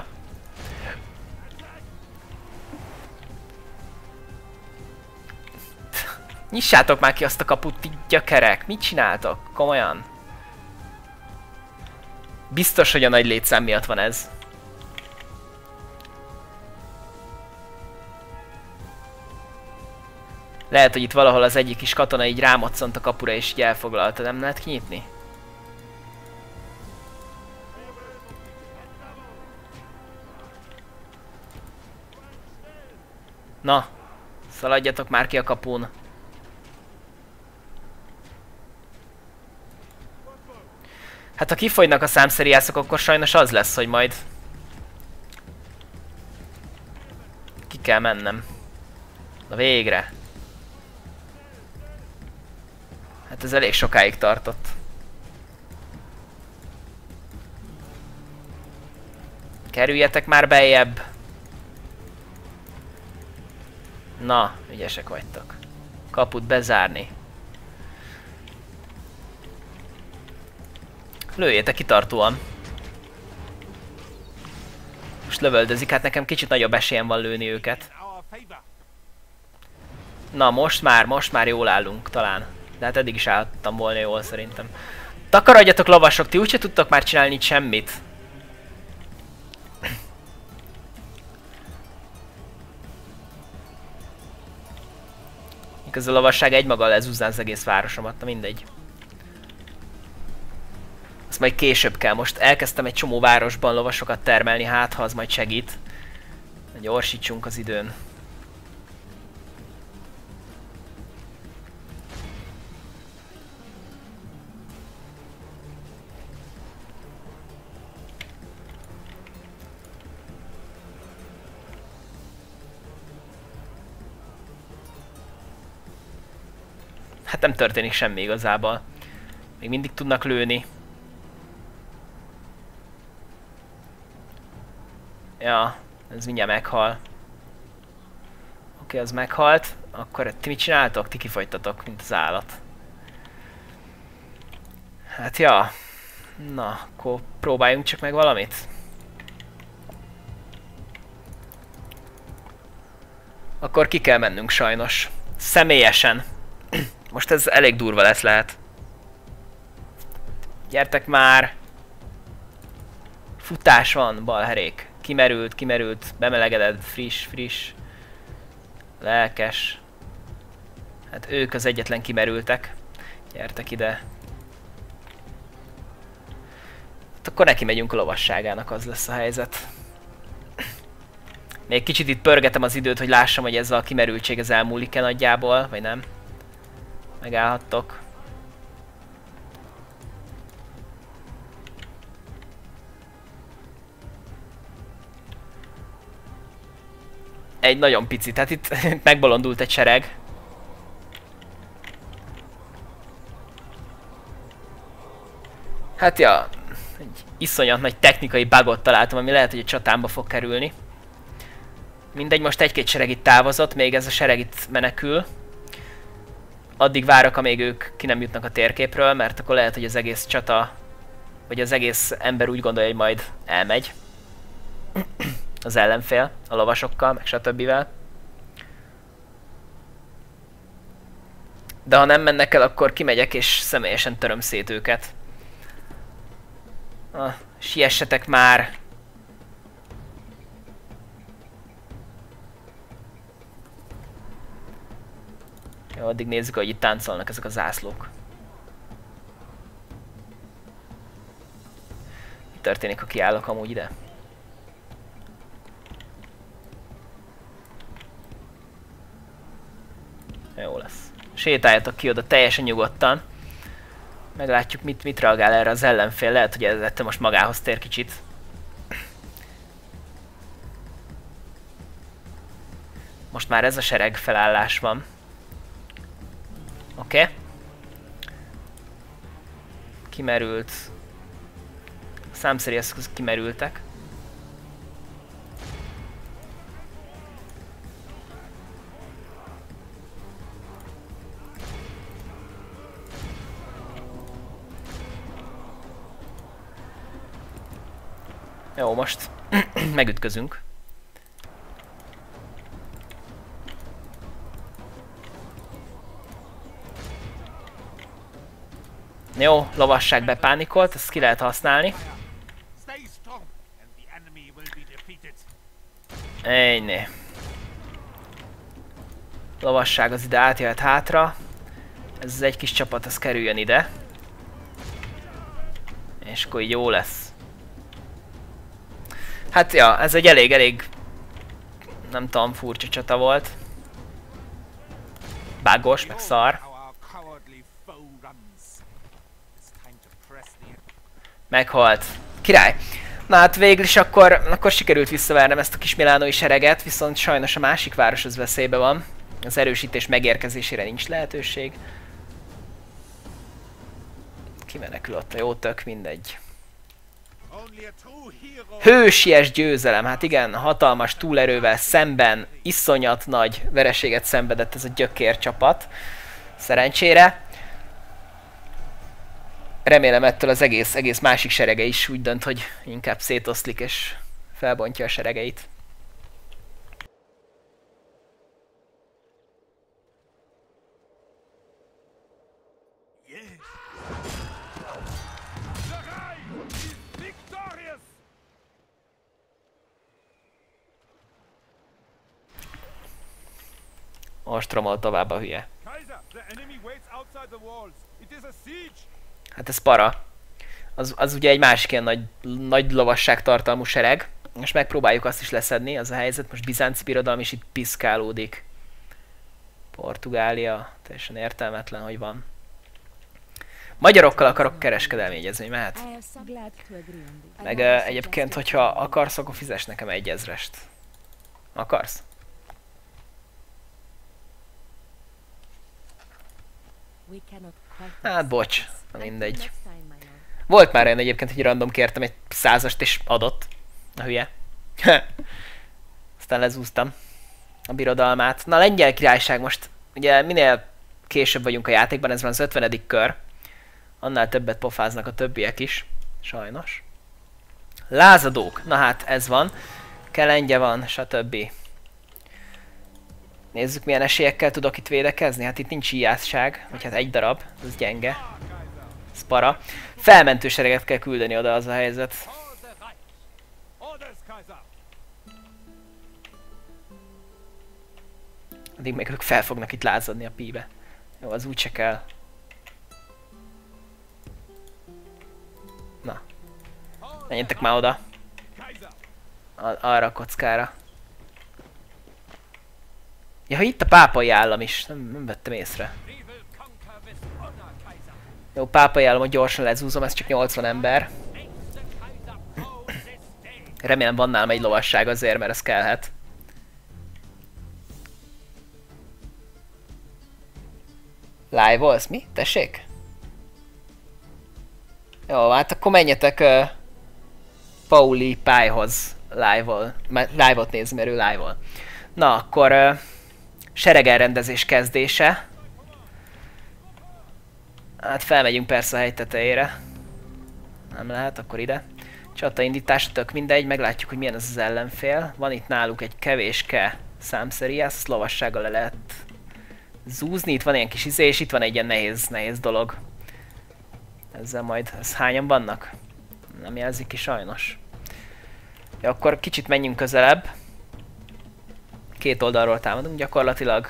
Nyissátok már ki azt a kaput, ti gyökerek! Mit csináltok? Komolyan? Biztos, hogy a nagy létszám miatt van ez. Lehet, hogy itt valahol az egyik kis katona így rámoccant a kapura és így elfoglalta. Nem lehet kinyitni? Na, szaladjatok már ki a kapun. Hát ha kifogynak a számszeriászok, akkor sajnos az lesz, hogy majd ki kell mennem. Na végre. Hát ez elég sokáig tartott. Kerüljetek már beljebb. Na, ügyesek vagytok. Kaput bezárni. Lőjétek kitartóan. Most lövöldözik, hát nekem kicsit nagyobb esélyem van lőni őket. Na, most már, most már jól állunk talán. De hát eddig is álltam volna jól szerintem. Takarodjatok lovasok, ti úgyse tudtok már csinálni itt semmit. Miközben a lovasság egymaga lezúzná az egész városomat, na mindegy. Ez majd később kell. Most elkezdtem egy csomó városban lovasokat termelni, hát ha az majd segít. Gyorsítsunk az időn. Hát nem történik semmi igazából. Még mindig tudnak lőni. Ja, ez mindjárt meghal. Oké, az meghalt. Akkor ti mit csináltok? Ti kifogytatok, mint az állat. Hát ja. Na, akkor próbáljunk csak meg valamit. Akkor ki kell mennünk sajnos. Személyesen. Most ez elég durva lesz lehet. Gyertek már! Futás van, balherék. Kimerült, kimerült, bemelegedett, friss, friss. Lelkes. Hát ők az egyetlen kimerültek. Gyertek ide. Hát akkor neki megyünk a lovasságának, az lesz a helyzet. Még kicsit itt pörgetem az időt, hogy lássam, hogy ez a kimerültség ez elmúlik-e nagyjából, vagy nem. Megállhattok. Egy nagyon picit, tehát itt megbolondult egy sereg. Hát ja, egy iszonyat nagy technikai bugot találtam, ami lehet, hogy a csatámba fog kerülni. Mindegy, most egy-két sereg itt távozott, még ez a sereg itt menekül. Addig várok, amíg ők ki nem jutnak a térképről, mert akkor lehet, hogy az egész csata, vagy az egész ember úgy gondolja, hogy majd elmegy. Az ellenfél, a lovasokkal, meg stb. De ha nem mennek el, akkor kimegyek és személyesen töröm szét őket. Ah, siessetek már! Jó, addig nézzük, hogy itt táncolnak ezek a zászlók. Mi történik, ha kiállok amúgy ide? Jó lesz. Sétáljatok ki oda teljesen nyugodtan. Meglátjuk, mit, mit reagál erre az ellenfél. Lehet, hogy ez ettől most magához tér kicsit. Most már ez a sereg felállás van. Oké. Okay. Kimerült. Számszerű eszköz kimerültek. Jó, most megütközünk. Jó, lovasság bepánikolt, ezt ki lehet használni. Ennyi. Lovasság az ide átjöhet hátra. Ez egy kis csapat, az kerüljön ide. És akkor így jó lesz. Hát ja, ez egy elég-elég, nem tudom, furcsa csata volt. Bágos, meg szar. Meghalt. Király! Na hát végül is akkor, akkor sikerült visszavernem ezt a kis milánói sereget, viszont sajnos a másik város az veszélybe van. Az erősítés megérkezésére nincs lehetőség. Kimenekül ott a jó tök, mindegy. Hősies győzelem, hát igen, hatalmas túlerővel szemben iszonyat nagy vereséget szenvedett ez a gyökér csapat. Szerencsére. Remélem ettől az egész, egész másik serege is úgy dönt, hogy inkább szétoszlik és felbontja a seregeit. Most romol tovább a hülye. Hát ez para. Az, az ugye egy másik ilyen nagy, nagy lovasság tartalmú sereg. És megpróbáljuk azt is leszedni, az a helyzet. Most Bizánci Birodalom is itt piszkálódik. Portugália, teljesen értelmetlen, hogy van. Magyarokkal akarok kereskedelmi egyezmény, mehet? Meg uh, egyébként, hogyha akarsz, akkor fizess nekem egy ezrest. Akarsz? Hát bocs, mindegy. Volt már olyan egyébként, hogy random kértem egy százast és adott. A hülye. Aztán lezúztam a birodalmát. Na, Lengyel Királyság most, ugye minél később vagyunk a játékban, ez van az ötvenedik kör. Annál többet pofáznak a többiek is. Sajnos. Lázadók. Na hát, ez van. Kelendje van, stb. Nézzük, milyen esélyekkel tudok itt védekezni. Hát itt nincs íjászság. Vagy hát egy darab. Ez gyenge. Ez para. Felmentő sereget kell küldeni oda, az a helyzet. Addig még ők fel fognak itt lázadni a píbe. Jó, az úgyse kell. Na. Menjetek már oda. Ar arra a kockára. Ja, ha itt a pápai állam is. Nem, nem vettem észre. Jó, pápai államot gyorsan lezúzom, ez csak nyolcvan ember. Remélem van nálam egy lovasság azért, mert ez kellhet. Live-olsz? Mi? Tessék? Jó, hát akkor menjetek uh, Pauli Pályhoz live-ol. Live-ot nézni, mert ő live-ol. Na, akkor uh, seregelrendezés kezdése. Hát felmegyünk persze a hegy tetejére. Nem lehet, akkor ide. Csataindítás, tök mindegy, meglátjuk, hogy milyen az az ellenfél. Van itt náluk egy kevéske számszeri, ezt lovassággal le lehet zúzni. Itt van ilyen kis izé, és itt van egy ilyen nehéz, nehéz dolog. Ezzel majd, ez hányan vannak? Nem jelzik ki sajnos. Ja, akkor kicsit menjünk közelebb. Két oldalról támadunk gyakorlatilag.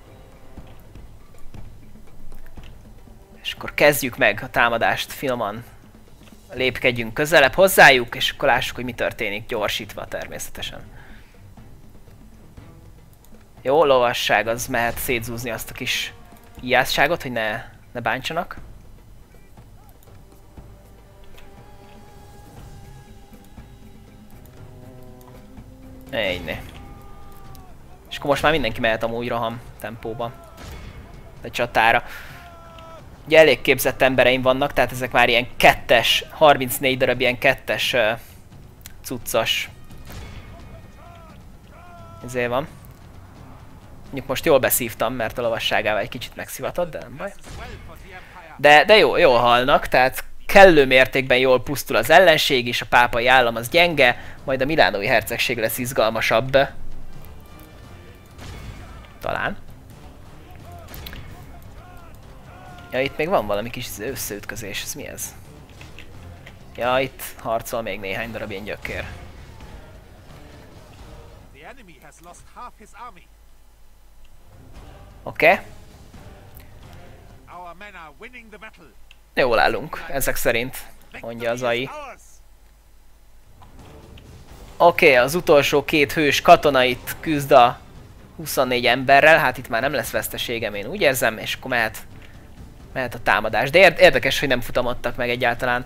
És akkor kezdjük meg a támadást finoman. Lépkedjünk közelebb hozzájuk, és akkor lássuk, hogy mi történik, gyorsítva természetesen. Jó, lovasság, az mehet szétzúzni azt a kis íjászságot, hogy ne, ne bántsanak. Egyné. És akkor most már mindenki mehet amúgy roham tempóba. De csatára. Ugye elég képzett embereim vannak, tehát ezek már ilyen kettes, harmincnégy darab ilyen kettes uh, cuccos. Ezért van. Mondjuk most jól beszívtam, mert a lovasságával egy kicsit megszivatott, de nem baj. De, de jó, jól halnak, tehát kellő mértékben jól pusztul az ellenség is, a pápai állam az gyenge, majd a milánói hercegség lesz izgalmasabb. Talán. Ja, itt még van valami kis összeütközés, ez mi ez? Ja, itt harcol még néhány darab ilyen gyökér. Oké. Okay. Jól állunk, ezek szerint, mondja az á i. Oké, okay, az utolsó két hős katona itt küzd a huszonnégy emberrel, hát itt már nem lesz veszteségem, én úgy érzem, és akkor mehet, mehet a támadás. De érdekes, hogy nem futamodtak meg egyáltalán.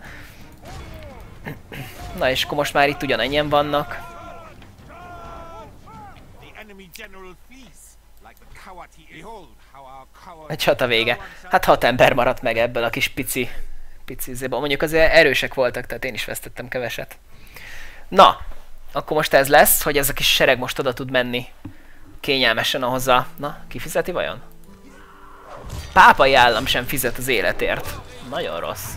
Na és akkor most már itt ugyanennyien vannak. Egy csata vége. Hát hat ember maradt meg ebből a kis pici, pici zéból. Mondjuk azért erősek voltak, tehát én is vesztettem keveset. Na, akkor most ez lesz, hogy ez a kis sereg most oda tud menni kényelmesen ahhoz a... Na, ki fizeti vajon? Pápai állam sem fizet az életért. Nagyon rossz.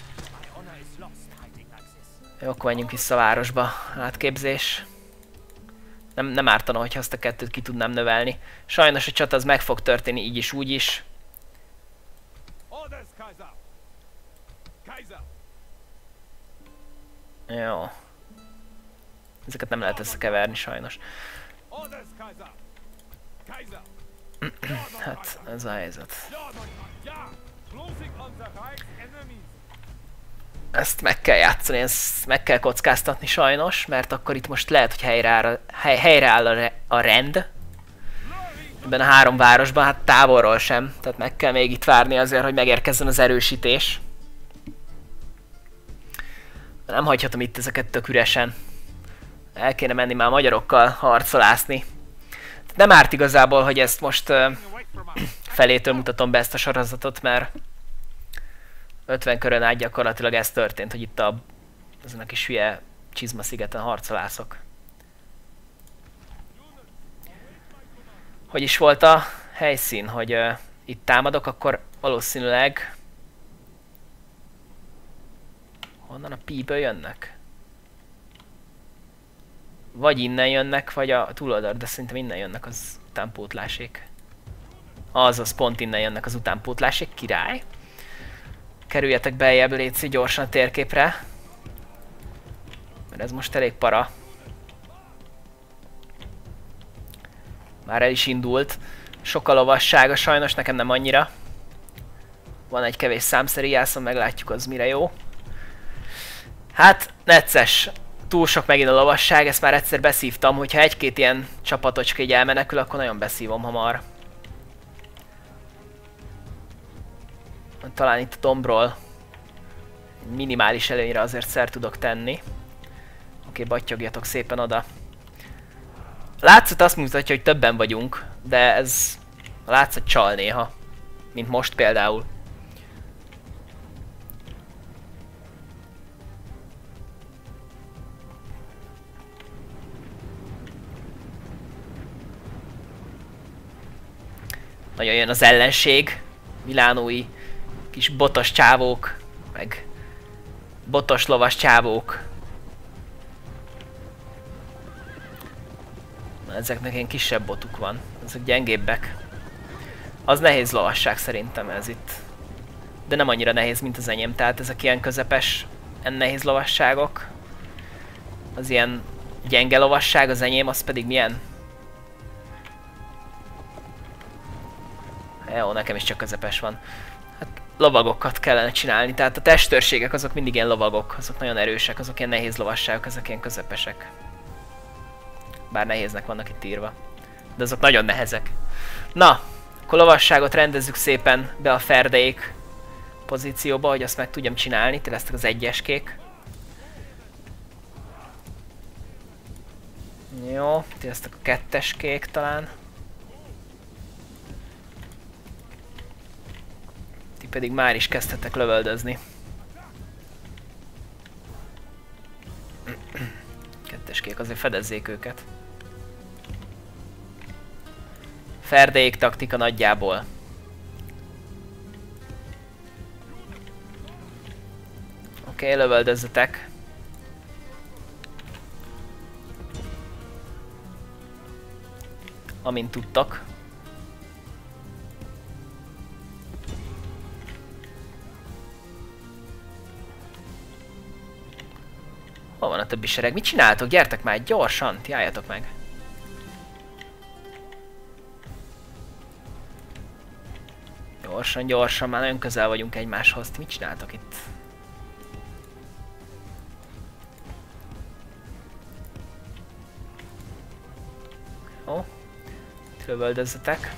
Jó, akkor menjünk vissza a városba. Átképzés. Nem, nem ártana, hogyha azt a kettőt ki tudnám növelni. Sajnos a csata az meg fog történni így is, úgy is. Jó. Ezeket nem lehet összekeverni sajnos. Hát, ez a helyzet. Ezt meg kell játszani, ezt meg kell kockáztatni sajnos, mert akkor itt most lehet, hogy helyreáll a, hely, helyreáll a, re, a rend. Ebben a három városban, hát távolról sem. Tehát meg kell még itt várni azért, hogy megérkezzen az erősítés. Nem hagyhatom itt ezeket tök üresen. El kéne menni már magyarokkal harcolászni. Nem árt igazából, hogy ezt most uh, felétől mutatom be ezt a sorozatot, mert ötven körön át gyakorlatilag ez történt, hogy itt a, ezen a kis hülye Csizma szigeten harcolászok. Hogy is volt a helyszín, hogy uh, itt támadok, akkor valószínűleg... Honnan a P-ből jönnek? Vagy innen jönnek, vagy a túloldal, de szerintem innen jönnek az utánpótlásék. Azaz, pont innen jönnek az utánpótlásék, király. Kerüljetek beljebb, létszi gyorsan a térképre. Mert ez most elég para. Már el is indult. Sok a lovassága, sajnos nekem nem annyira. Van egy kevés számszeri jászom, meglátjuk az mire jó. Hát, necces. Túl sok megint a lovasság, ezt már egyszer beszívtam, hogyha egy-két ilyen csapatocska így elmenekül, akkor nagyon beszívom hamar. Talán itt a dombról minimális előnyre azért szert tudok tenni. Oké, battyogjatok szépen oda. Látszat azt mutatja, hogy többen vagyunk, de ez a látszat csal néha. Mint most például. Nagyon jön az ellenség. Milánói kis botos csávók, meg botos lovas csávók. Na, ezeknek ilyen kisebb botuk van, ezek gyengébbek. Az nehéz lovasság szerintem ez itt. De nem annyira nehéz, mint az enyém, tehát ezek ilyen közepes, ilyen nehéz lovasságok. Az ilyen gyenge lovasság, az enyém, az pedig milyen? Jó, nekem is csak közepes van. Hát lovagokat kellene csinálni, tehát a testőrségek azok mindig ilyen lovagok, azok nagyon erősek, azok ilyen nehéz lovasságok, ezek ilyen közepesek. Bár nehéznek vannak itt írva. De azok nagyon nehezek. Na, akkor lovasságot rendezzük szépen be a ferdeék pozícióba, hogy azt meg tudjam csinálni. Ti lesztek az egyeskék. Jó, ti lesztek a ketteskék talán. Ti pedig már is kezdhetek lövöldözni. Ketteskék, azért fedezzék őket. Ferdeék taktika nagyjából. Oké, okay, lövöldözzetek. Amint tudtok. Hol van a többi sereg? Mit csináltok? Gyertek már gyorsan, ti álljatok meg. Gyorsan, gyorsan, már nagyon közel vagyunk egymáshoz. Ti mit csináltok itt? Jó. Lövöldözzetek.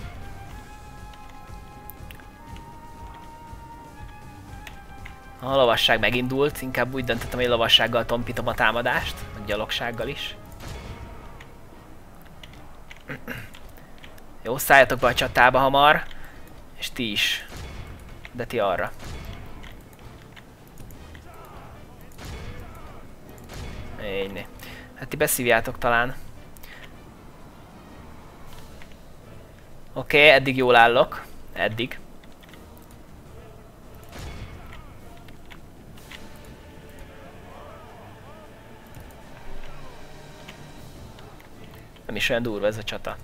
A lovasság megindult, inkább úgy döntöttem, hogy a lovassággal tompítom a támadást, meg gyalogsággal is. Jó, szálljatok be a csatába hamar, és ti is. De ti arra. Ényné. Hát ti beszívjátok talán. Oké, okay, eddig jól állok. Eddig. Nem is olyan durva ez a csata.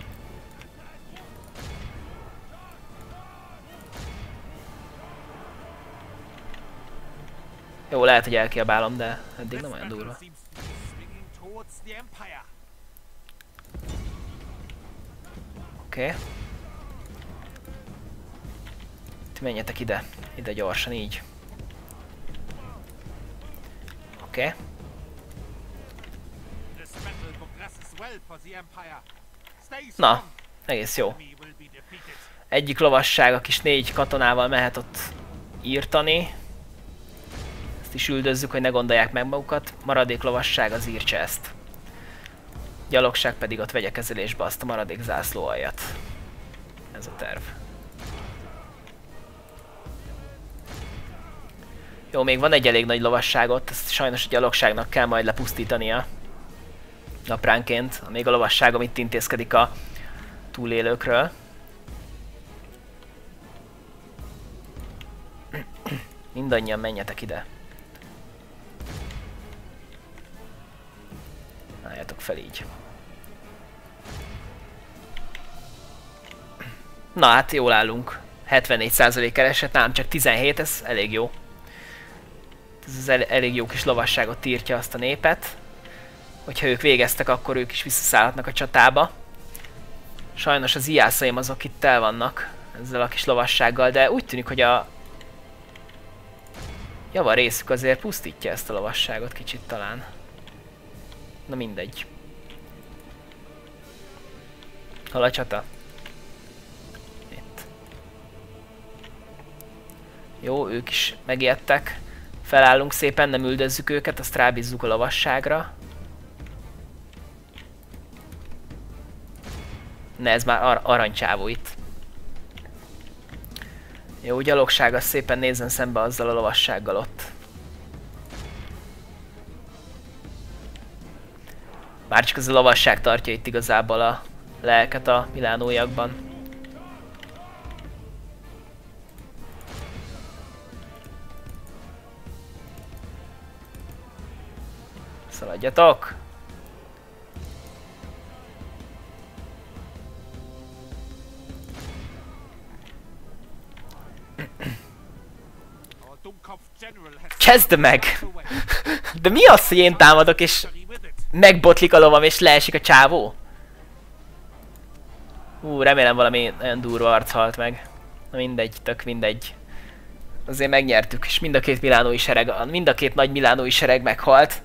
Jó, lehet, hogy elkiabálom, de eddig nem olyan durva. Oké. Okay. Ti menjetek ide. Ide gyorsan, így. Oké. Na, egész jó. Egyik lovasság a kis négy katonával mehet ott írtani. Ezt is üldözzük, hogy ne gondolják meg magukat. Maradék lovasság az írtsa ezt. Gyalogság pedig ott vegye kezelésbe azt a maradék zászlóaljat. Ez a terv. Jó, még van egy elég nagy lovasság ott, ezt sajnos a gyalogságnak kell majd lepusztítania. Napránként, még a lovasságom itt intézkedik a túlélőkről. Mindannyian menjetek ide. Álljatok fel így. Na hát jól állunk. hetvennégy százalék keresett, nálam csak tizenhét, ez elég jó. Ez az el elég jó kis lovasságot írtja azt a népet. Hogyha ők végeztek, akkor ők is visszaszállhatnak a csatába. Sajnos az iászaim azok itt el vannak ezzel a kis lovassággal, de úgy tűnik, hogy a java részük azért pusztítja ezt a lovasságot kicsit talán. Na mindegy. Hol a csata? Itt. Jó, ők is megijedtek. Felállunk szépen, nem üldözzük őket, azt rábízzuk a lovasságra. Ne, ez már ar aranycsávó itt. Jó, gyalogság, az szépen nézzen szembe azzal a lovassággal ott. Már csak ez a lovasság tartja itt igazából a lelket a milánóiakban. Szaladjatok! Kezd meg! De mi az, hogy én támadok és megbotlik a lovam és leesik a csávó? Ú, remélem valami olyan durva arc halt meg. Na mindegy, tök mindegy. Azért megnyertük, és mind a két milánói sereg, mind a két nagy milánói sereg meghalt.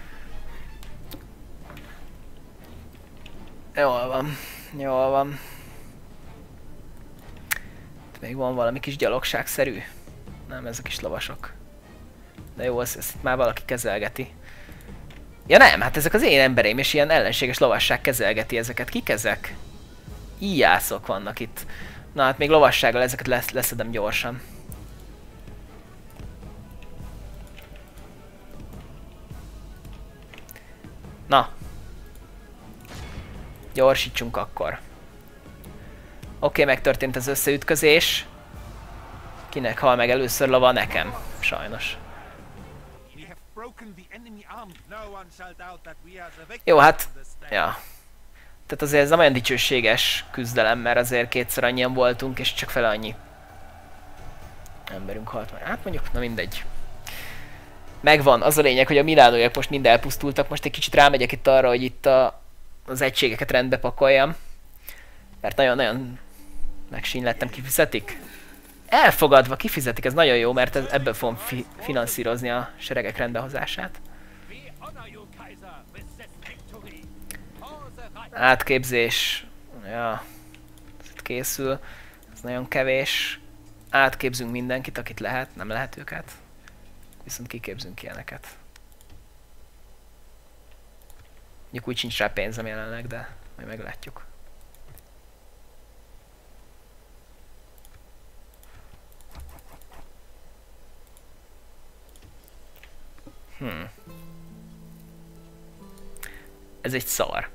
Jól van, jól van. Még van valami kis gyalogságszerű. Nem, ezek is lovasok. De jó, ezt, ezt már valaki kezelgeti. Ja nem, hát ezek az én embereim, és ilyen ellenséges lovasság kezelgeti ezeket. Kik ezek? Íjászok vannak itt. Na hát még lovassággal ezeket lesz, leszedem gyorsan. Na. Gyorsítsunk akkor. Oké, megtörtént az összeütközés. Kinek hal meg először lova? Nekem. Sajnos. Jó, hát... Ja. Tehát azért ez nem olyan dicsőséges küzdelem, mert azért kétszer annyian voltunk, és csak fele annyi emberünk halt meg. Hát mondjuk, na mindegy. Megvan. Az a lényeg, hogy a milánóiak most mind elpusztultak. Most egy kicsit rámegyek itt arra, hogy itt a, az egységeket rendbe pakoljam. Mert nagyon-nagyon megsínlettem, kifizetik. Elfogadva kifizetik, ez nagyon jó, mert ez, ebből fogom fi finanszírozni a seregek rendbehozását. Átképzés. Ja, ez itt készül. Ez nagyon kevés. Átképzünk mindenkit, akit lehet, nem lehet őket. Viszont kiképzünk ilyeneket. Mondjuk úgy sincs rá pénzem jelenleg, de majd meglátjuk. Hmm. Ez egy szar.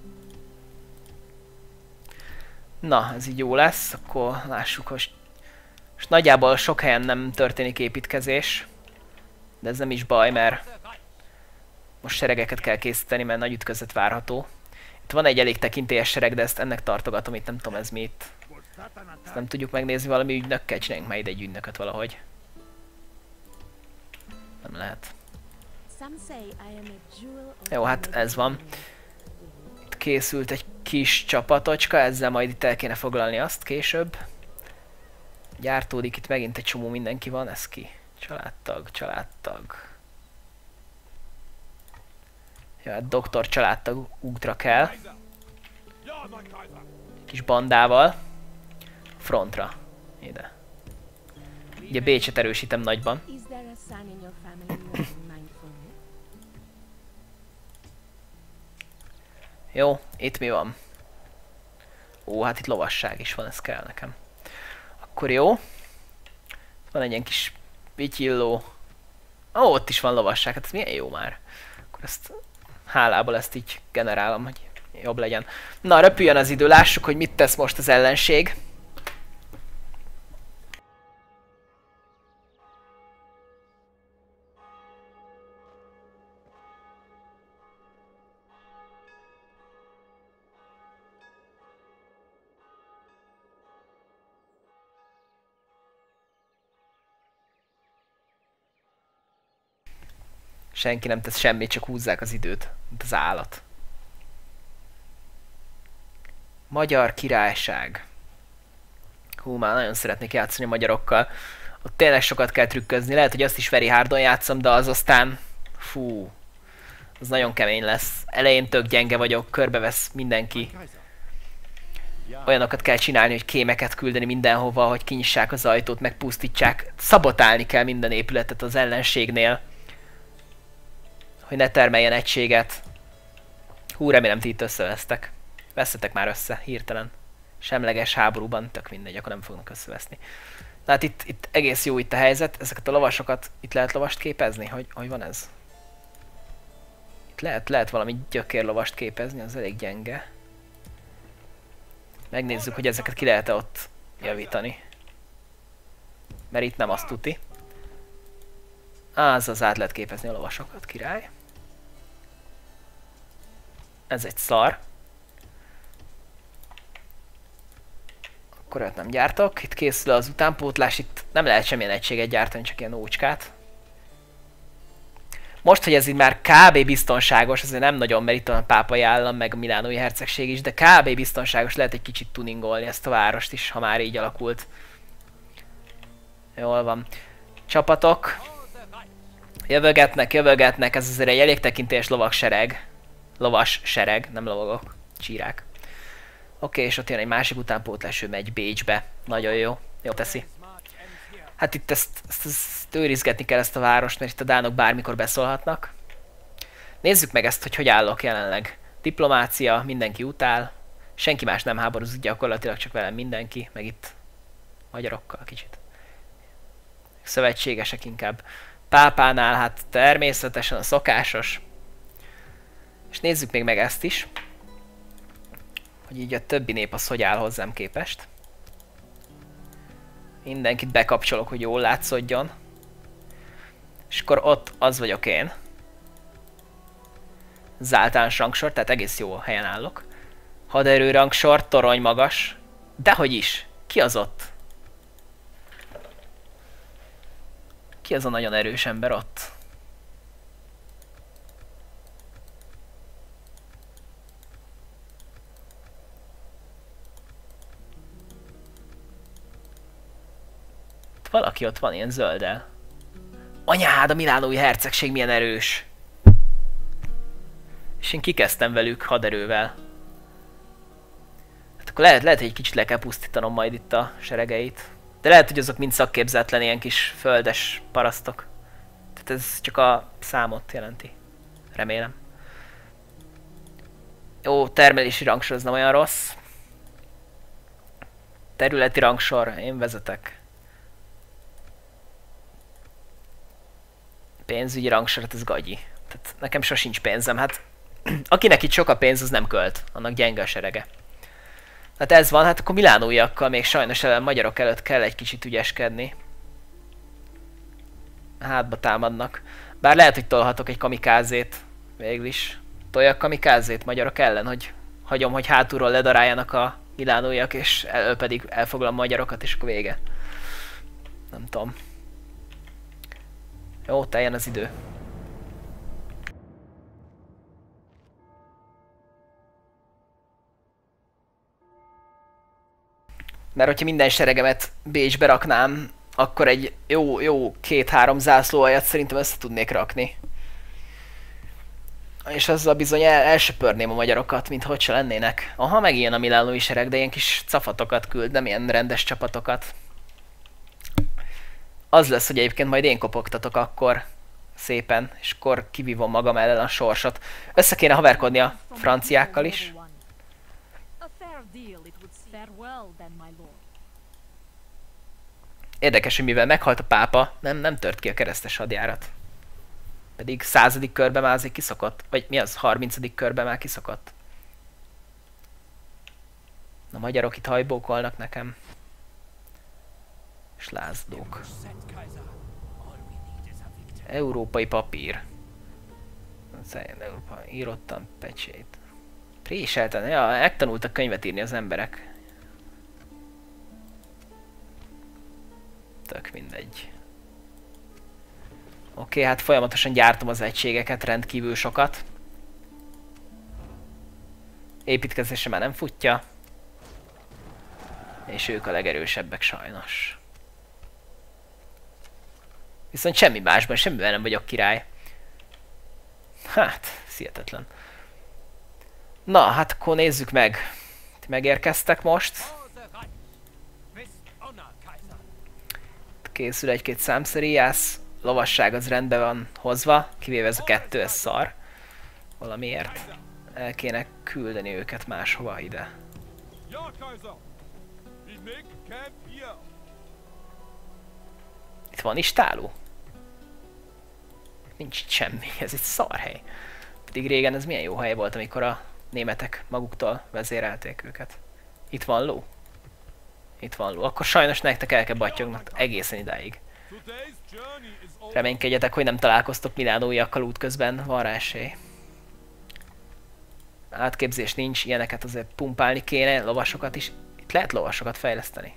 Na, ez így jó lesz, akkor lássuk, hogy most nagyjából sok helyen nem történik építkezés. De ez nem is baj, mert most seregeket kell készíteni, mert nagy ütközet várható. Itt van egy elég tekintélyes sereg, de ezt ennek tartogatom, itt nem tudom ez mi itt. Ezt nem tudjuk megnézni, valami ügynökkel csináljunk már ide egy ügynököt valahogy. Nem lehet. Jó, hát ez van. Itt készült egy kis csapatocska, ezzel majd itt el kéne foglalni azt később. Gyártódik, itt megint egy csomó mindenki van, ez ki? Családtag, családtag. Ja, hát doktor családtag útra kell. Kis bandával. Frontra. Ide. Ugye Bécset erősítem nagyban. Jó, itt mi van? Ó, hát itt lovasság is van, ez kell nekem. Akkor jó. Van egy ilyen kis vityilló. Ó, ott is van lovasság, hát ez milyen jó már. Akkor ezt hálából ezt így generálom, hogy jobb legyen. Na, röpüljön az idő, lássuk, hogy mit tesz most az ellenség. Senki nem tesz semmit, csak húzzák az időt, mint az állat. Magyar Királyság. Hú, már nagyon szeretnék játszani a magyarokkal. Ott tényleg sokat kell trükközni. Lehet, hogy azt is very hardon játszom, de az aztán... Fú... Az nagyon kemény lesz. Elején tök gyenge vagyok, körbevesz mindenki. Olyanokat kell csinálni, hogy kémeket küldeni mindenhova, hogy kinyissák az ajtót, megpusztítsák. Szabotálni kell minden épületet az ellenségnél. Hogy ne termeljen egységet. Hú, remélem ti itt összevesztek. Veszetek már össze, hirtelen. Semleges háborúban, tök mindegy, akkor nem fognak összeveszni. Na hát itt, itt egész jó itt a helyzet. Ezeket a lovasokat, itt lehet lovast képezni? Hogy, hogy van ez? Itt lehet, lehet valami gyökérlovast képezni, az elég gyenge. Megnézzük, hogy ezeket ki lehet-e ott javítani. Mert itt nem azt tuti. Az az át lehet képezni a lovasokat, király. Ez egy szar. Akkor őt nem gyártok. Itt készül az utánpótlás, itt nem lehet semmilyen egységet gyártani, csak ilyen ócskát. Most, hogy ez így már kb. Biztonságos, azért nem nagyon, mert itt van a pápai állam, meg a milánói hercegség is, de kb. Biztonságos, lehet egy kicsit tuningolni ezt a várost is, ha már így alakult. Jól van. Csapatok. Jövögetnek, jövögetnek, ez azért egy elég tekintélyes lovagsereg. Lovas sereg, nem lovagok, csírák. Oké, és ott jön egy másik utánpótlás, ő megy Bécsbe. Nagyon jó, jó teszi. Hát itt ezt, ezt, ezt őrizgetni kell ezt a várost, mert itt a dánok bármikor beszólhatnak. Nézzük meg ezt, hogy hogy állok jelenleg. Diplomácia, mindenki utál. Senki más nem háborúzik gyakorlatilag, csak velem mindenki, meg itt magyarokkal kicsit. Szövetségesek inkább. Pápánál, hát természetesen a szokásos. És nézzük még meg ezt is. Hogy így a többi nép az hogy áll hozzám képest. Mindenkit bekapcsolok, hogy jól látszódjon. És akkor ott az vagyok én. Az általános rangsor, tehát egész jó helyen állok. Haderő rangsor, torony magas. Dehogy is. Ki az ott? Ki az a nagyon erős ember ott? Valaki ott van ilyen zölddel. Anyád, a milánói hercegség milyen erős! És én kikezdtem velük haderővel. Hát akkor lehet, lehet, hogy egy kicsit le kell pusztítanom majd itt a seregeit. De lehet, hogy azok mind szakképzetlen ilyen kis földes parasztok. Tehát ez csak a számot jelenti. Remélem. Jó, termelési rangsor az nem olyan rossz. Területi rangsor, én vezetek. Pénzügyi rangsor, hát ez gagyi. Tehát nekem sosincs pénzem, hát akinek itt sok a pénz, az nem költ. Annak gyenge a serege. Hát ez van, hát akkor milánóiakkal még sajnos a magyarok előtt kell egy kicsit ügyeskedni. Hátba támadnak. Bár lehet, hogy tolhatok egy kamikázét. Végül is. Toljak kamikázét magyarok ellen, hogy hagyom, hogy hátulról ledaráljanak a milánóiak, és elő pedig elfoglalom magyarokat, és akkor vége. Nem tudom. Jó, teljen az idő. Mert hogyha minden seregemet Bécsbe raknám, akkor egy jó, jó két-három zászlóaljat szerintem össze tudnék rakni. És azzal bizony el, elsöpörném a magyarokat, mint hogy se lennének. Aha, megint jön a milánói sereg, de ilyen kis cafatokat küld, nem ilyen rendes csapatokat. Az lesz, hogy egyébként majd én kopogtatok akkor szépen, és akkor kivívom magam ellen a sorsot. Össze kéne haverkodni a franciákkal is. Érdekes, hogy mivel meghalt a pápa, nem, nem tört ki a keresztes hadjárat. Pedig századik körben már azért kiszokott. Vagy mi az? harmincadik körben már kiszokott. A magyarok itt hajbókolnak nekem. És lázdók. Európai papír. Európa, írottam pecsét. Préselten, ja, megtanultak könyvet írni az emberek. Tök mindegy. Oké, okay, hát folyamatosan gyártom az egységeket, rendkívül sokat. Építkezése már nem futja. És ők a legerősebbek sajnos. Viszont semmi másban, semmivel nem vagyok király. Hát, hihetetlen. Na, hát akkor nézzük meg. Ti megérkeztek most. Készül egy-két számszeríjász. Lovasság az rendben van hozva, kivéve ez a kettő, ez szar. Valamiért. El kéne küldeni őket máshova ide. Itt van istáló? Nincs itt semmi, ez egy szarhely. Pedig régen ez milyen jó hely volt, amikor a németek maguktól vezérelték őket. Itt van ló? Itt van ló. Akkor sajnos nektek el kell battyognak egészen idáig. Reménykedjetek, hogy nem találkoztok milánóiakkal útközben, van rá esély. Átképzés nincs, ilyeneket azért pumpálni kéne, lovasokat is. Itt lehet lovasokat fejleszteni.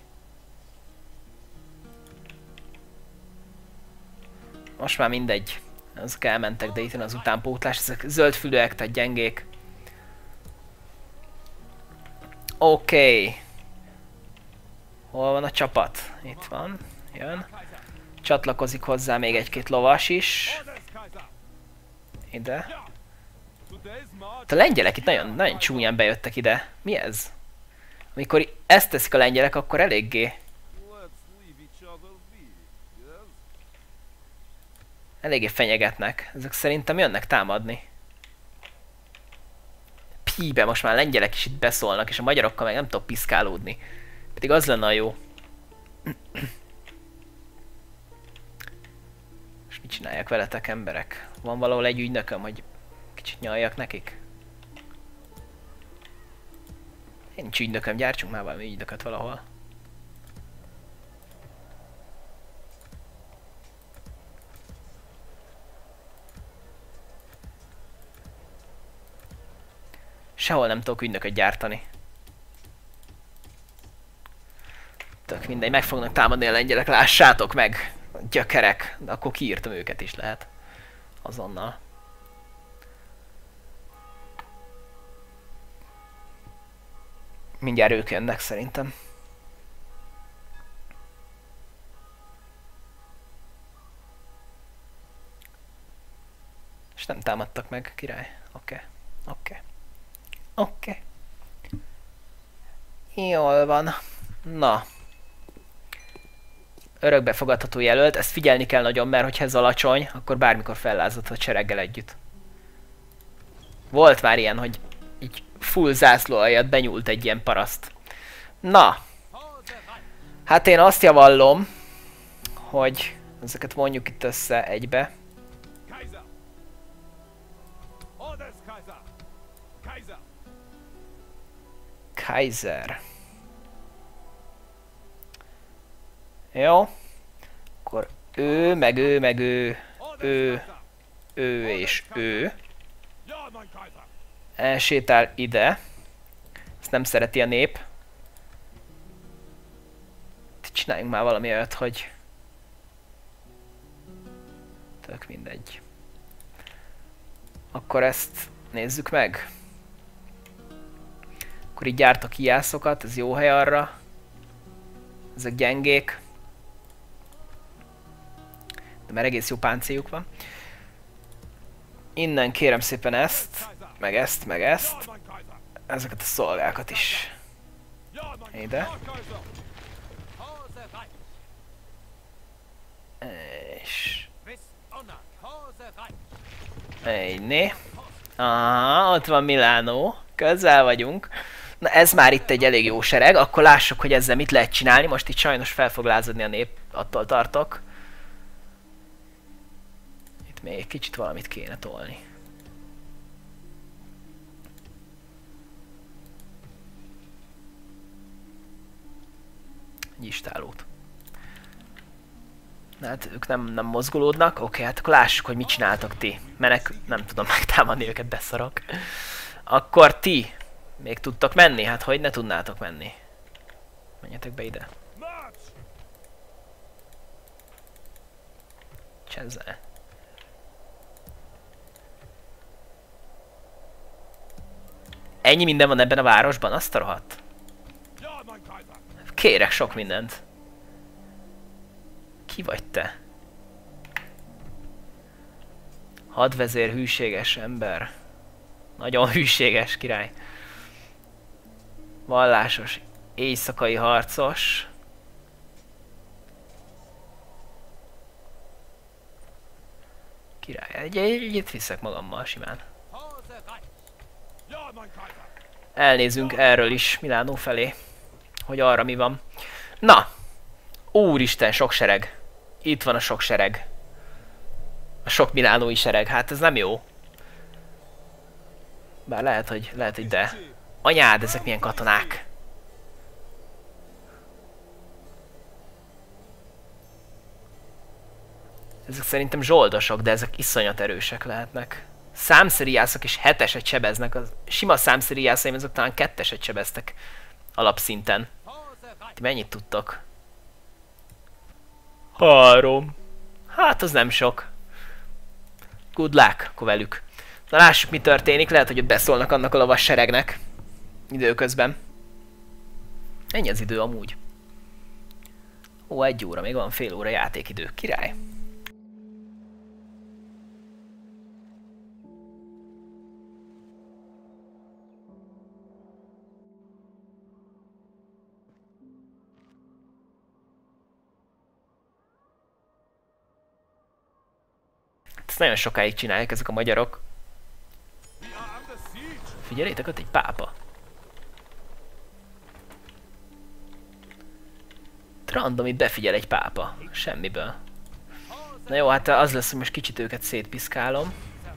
Most már mindegy. Azok elmentek, de itt jön az utánpótlás. Ezek zöldfülűek, tehát gyengék. Oké. Okay. Hol van a csapat? Itt van. Jön. Csatlakozik hozzá még egy-két lovas is. Ide. A lengyelek itt nagyon, nagyon csúnyán bejöttek ide. Mi ez? Amikor ezt teszik a lengyelek, akkor eléggé... Eléggé fenyegetnek. Ezek szerintem jönnek támadni. Píbe, most már a lengyelek is itt beszólnak, és a magyarokkal meg nem tudok piszkálódni. Pedig az lenne a jó. És mit csináljak veletek, emberek? Van valahol egy ügynököm, hogy kicsit nyaljak nekik? Én nincs ügynököm, gyártsunk már valami ügynököt valahol. Sehol nem tudok ügynököt gyártani. Tök mindegy, meg fognak támadni a lengyelek, lássátok meg! Gyökerek, de akkor kiírtam őket is lehet. Azonnal. Mindjárt ők jönnek szerintem. És nem támadtak meg, király. Oké. Okay. Oké. Okay. Oké. Okay. Jól van. Na. Örökbefogadható jelölt. Ezt figyelni kell nagyon, mert hogyha ez alacsony, akkor bármikor fellázadhat sereggel együtt. Volt már ilyen, hogy így full zászló aljat benyúlt egy ilyen paraszt. Na. Hát én azt javallom, hogy ezeket vonjuk itt össze egybe. Kaiser. Jó. Akkor ő, meg ő, meg ő, ő, ő és ő. Elsétál ide. Ezt nem szereti a nép. Csináljunk már valami olyat, hogy... Tök mindegy. Akkor ezt nézzük meg. Akkor így gyártok iászokat, ez jó hely arra. Ezek gyengék. De már egész jó páncéljuk van. Innen kérem szépen ezt, meg ezt, meg ezt. Ezeket a szolgákat is. Ide. És... Egyné. Aha, ott van Milánó. Közel vagyunk. Na ez már itt egy elég jó sereg. Akkor lássuk, hogy ezzel mit lehet csinálni. Most itt sajnos fel fog lázadni a nép. Attól tartok. Itt még egy kicsit valamit kéne tolni. Egy istálót. Hát ők nem, nem mozgolódnak. Oké, hát akkor lássuk, hogy mit csináltak ti. Menek, nem tudom megtámadni őket, beszarok. Akkor ti még tudtok menni? Hát hogy ne tudnátok menni? Menjetek be ide. Csezzel. Ennyi minden van ebben a városban? Azt a rohadt. Kérek sok mindent. Ki vagy te? Hadvezér, hűséges ember. Nagyon hűséges király. Vallásos, éjszakai harcos. Király, egy, egy, egyet viszek magammal simán. Elnézünk erről is Milánó felé, hogy arra mi van. Na! Úristen, sok sereg. Itt van a sok sereg. A sok milánói sereg. Hát ez nem jó. Bár lehet, hogy, lehet, hogy de. Anyád, ezek milyen katonák. Ezek szerintem zsoldosok, de ezek iszonyat erősek lehetnek. Számszeriászok is heteset sebeznek. A sima számszeriászaim azok talán ketteset sebeztek. Alapszinten. Ti mennyit tudtok? Három. Hát az nem sok. Good luck, akkor velük. Na lássuk, mi történik. Lehet, hogy ott beszólnak annak a lovas seregnek. Időközben. Ennyi az idő amúgy. Ó, egy óra, még van fél óra játékidő. Király. Ezt nagyon sokáig csinálják ezek a magyarok. Figyeljétek, ott egy pápa. Random itt befigyel egy pápa. Semmiből. Na jó, hát az lesz, hogy most kicsit őket szétpiszkálom.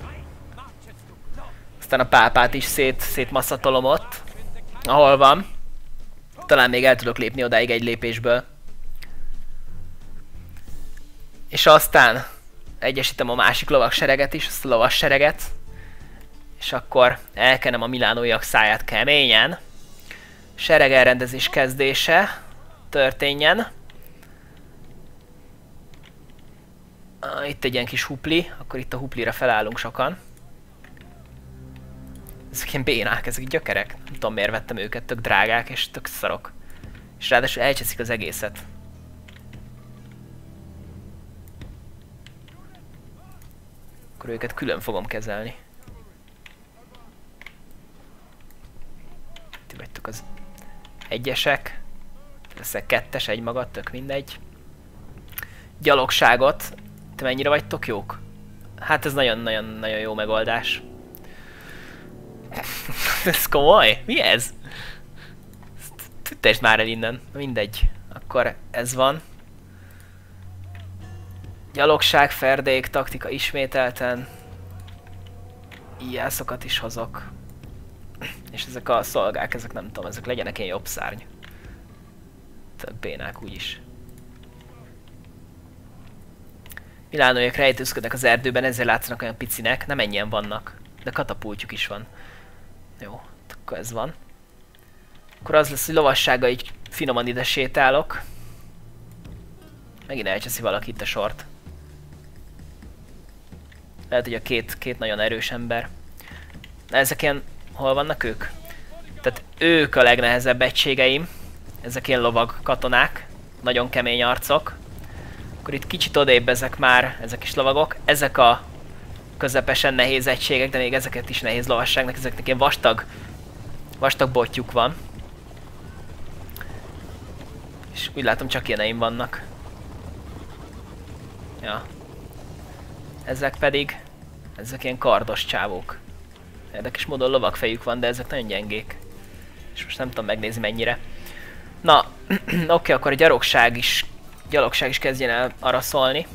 Aztán a pápát is szét, szétmasszatolom ott. Ahol van. Talán még el tudok lépni odáig egy lépésből. És aztán egyesítem a másik lovagsereget is, azt a lovassereget. És akkor elkenem a milánóiak száját keményen. Sereg elrendezés kezdése történjen. Ah, itt egy ilyen kis hupli, akkor itt a huplira felállunk sokan. Ezek ilyen bénák, ezek gyökerek. Nem tudom miért vettem őket, tök drágák és tök szarok. És ráadásul elcseszik az egészet. Akkor őket külön fogom kezelni. Ti vagytok az egyesek. Leszek kettes, egy magad, tök mindegy. Gyalogságot. Te mennyire vagytok jók? Hát ez nagyon-nagyon-nagyon jó megoldás. Ez komoly? Mi ez? Tüttesd már el innen. Mindegy. Akkor ez van. Gyalogság, ferdék, taktika ismételten. Ijászokat is hozok. És ezek a szolgák, ezek nem tudom, ezek legyenek ilyen jobb szárny. Tök bénák úgyis. Milánóiak rejtőzködnek az erdőben, ezért látszanak olyan picinek. Nem ennyien vannak. De katapultjuk is van. Jó, akkor ez van. Akkor az lesz, hogy lovassággal így finoman ide sétálok. Megint elcseszi valaki itt a sort. Lehet, hogy a két, két nagyon erős ember. Na, ezek ilyen... Hol vannak ők? Tehát ők a legnehezebb egységeim. Ezek ilyen lovag katonák. Nagyon kemény arcok. Akkor itt kicsit odébb ezek már, ezek is lovagok. Ezek a közepesen nehéz egységek, de még ezeket is nehéz lovasságnak, ezeknek ilyen vastag, vastag botjuk van. És úgy látom, csak ilyeneim vannak. Ja. Ezek pedig, ezek ilyen kardos csávók. Érdekes módon lovagfejük van, de ezek nagyon gyengék. És most nem tudom megnézni mennyire. Na, oké, okay, akkor a gyalogság is, gyalogság is kezdjen el araszolni.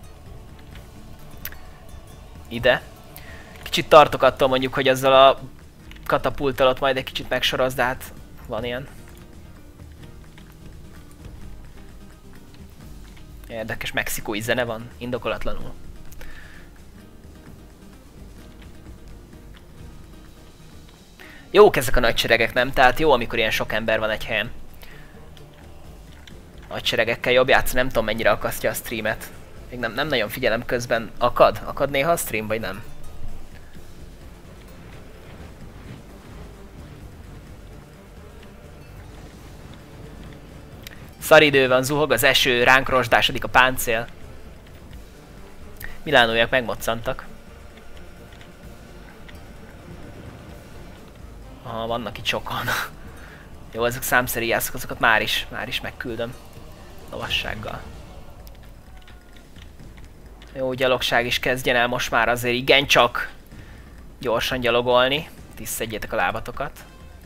Ide. Kicsit tartok attól mondjuk, hogy azzal a katapulttal ott majd egy kicsit megsoroz, de hát van ilyen. Érdekes mexikói zene van, indokolatlanul. Jók ezek a nagyseregek, nem? Tehát jó, amikor ilyen sok ember van egy helyen. Nagyseregekkel jobb játszani, nem tudom mennyire akasztja a streamet. Még nem, nem nagyon figyelem közben. Akad? Akad néha a stream, vagy nem? Szaridő van, zuhog az eső, ránk rozsdásodik a páncél. Milánóiak megmoccantak. Aha, vannak itt sokan. Jó, ezek számszeri jászok, azokat már is, már is megküldöm. Lovassággal. Jó, gyalogság is kezdjen el most már azért igencsak gyorsan gyalogolni. Tisztedjétek a lábatokat.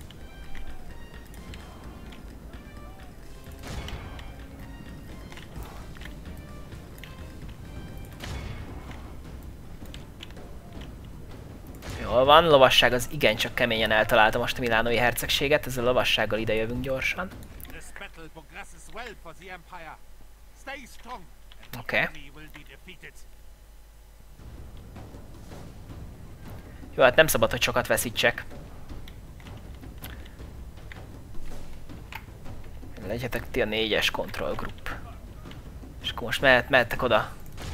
Jól van, lovasság az igencsak keményen eltalálta most a milánói hercegséget, ezzel a lovassággal ide jövünk gyorsan. Oké. Okay. Jó, hát nem szabad, hogy sokat veszítsek. Legyetek ti a négyes control group. És akkor most mehet, mehettek oda.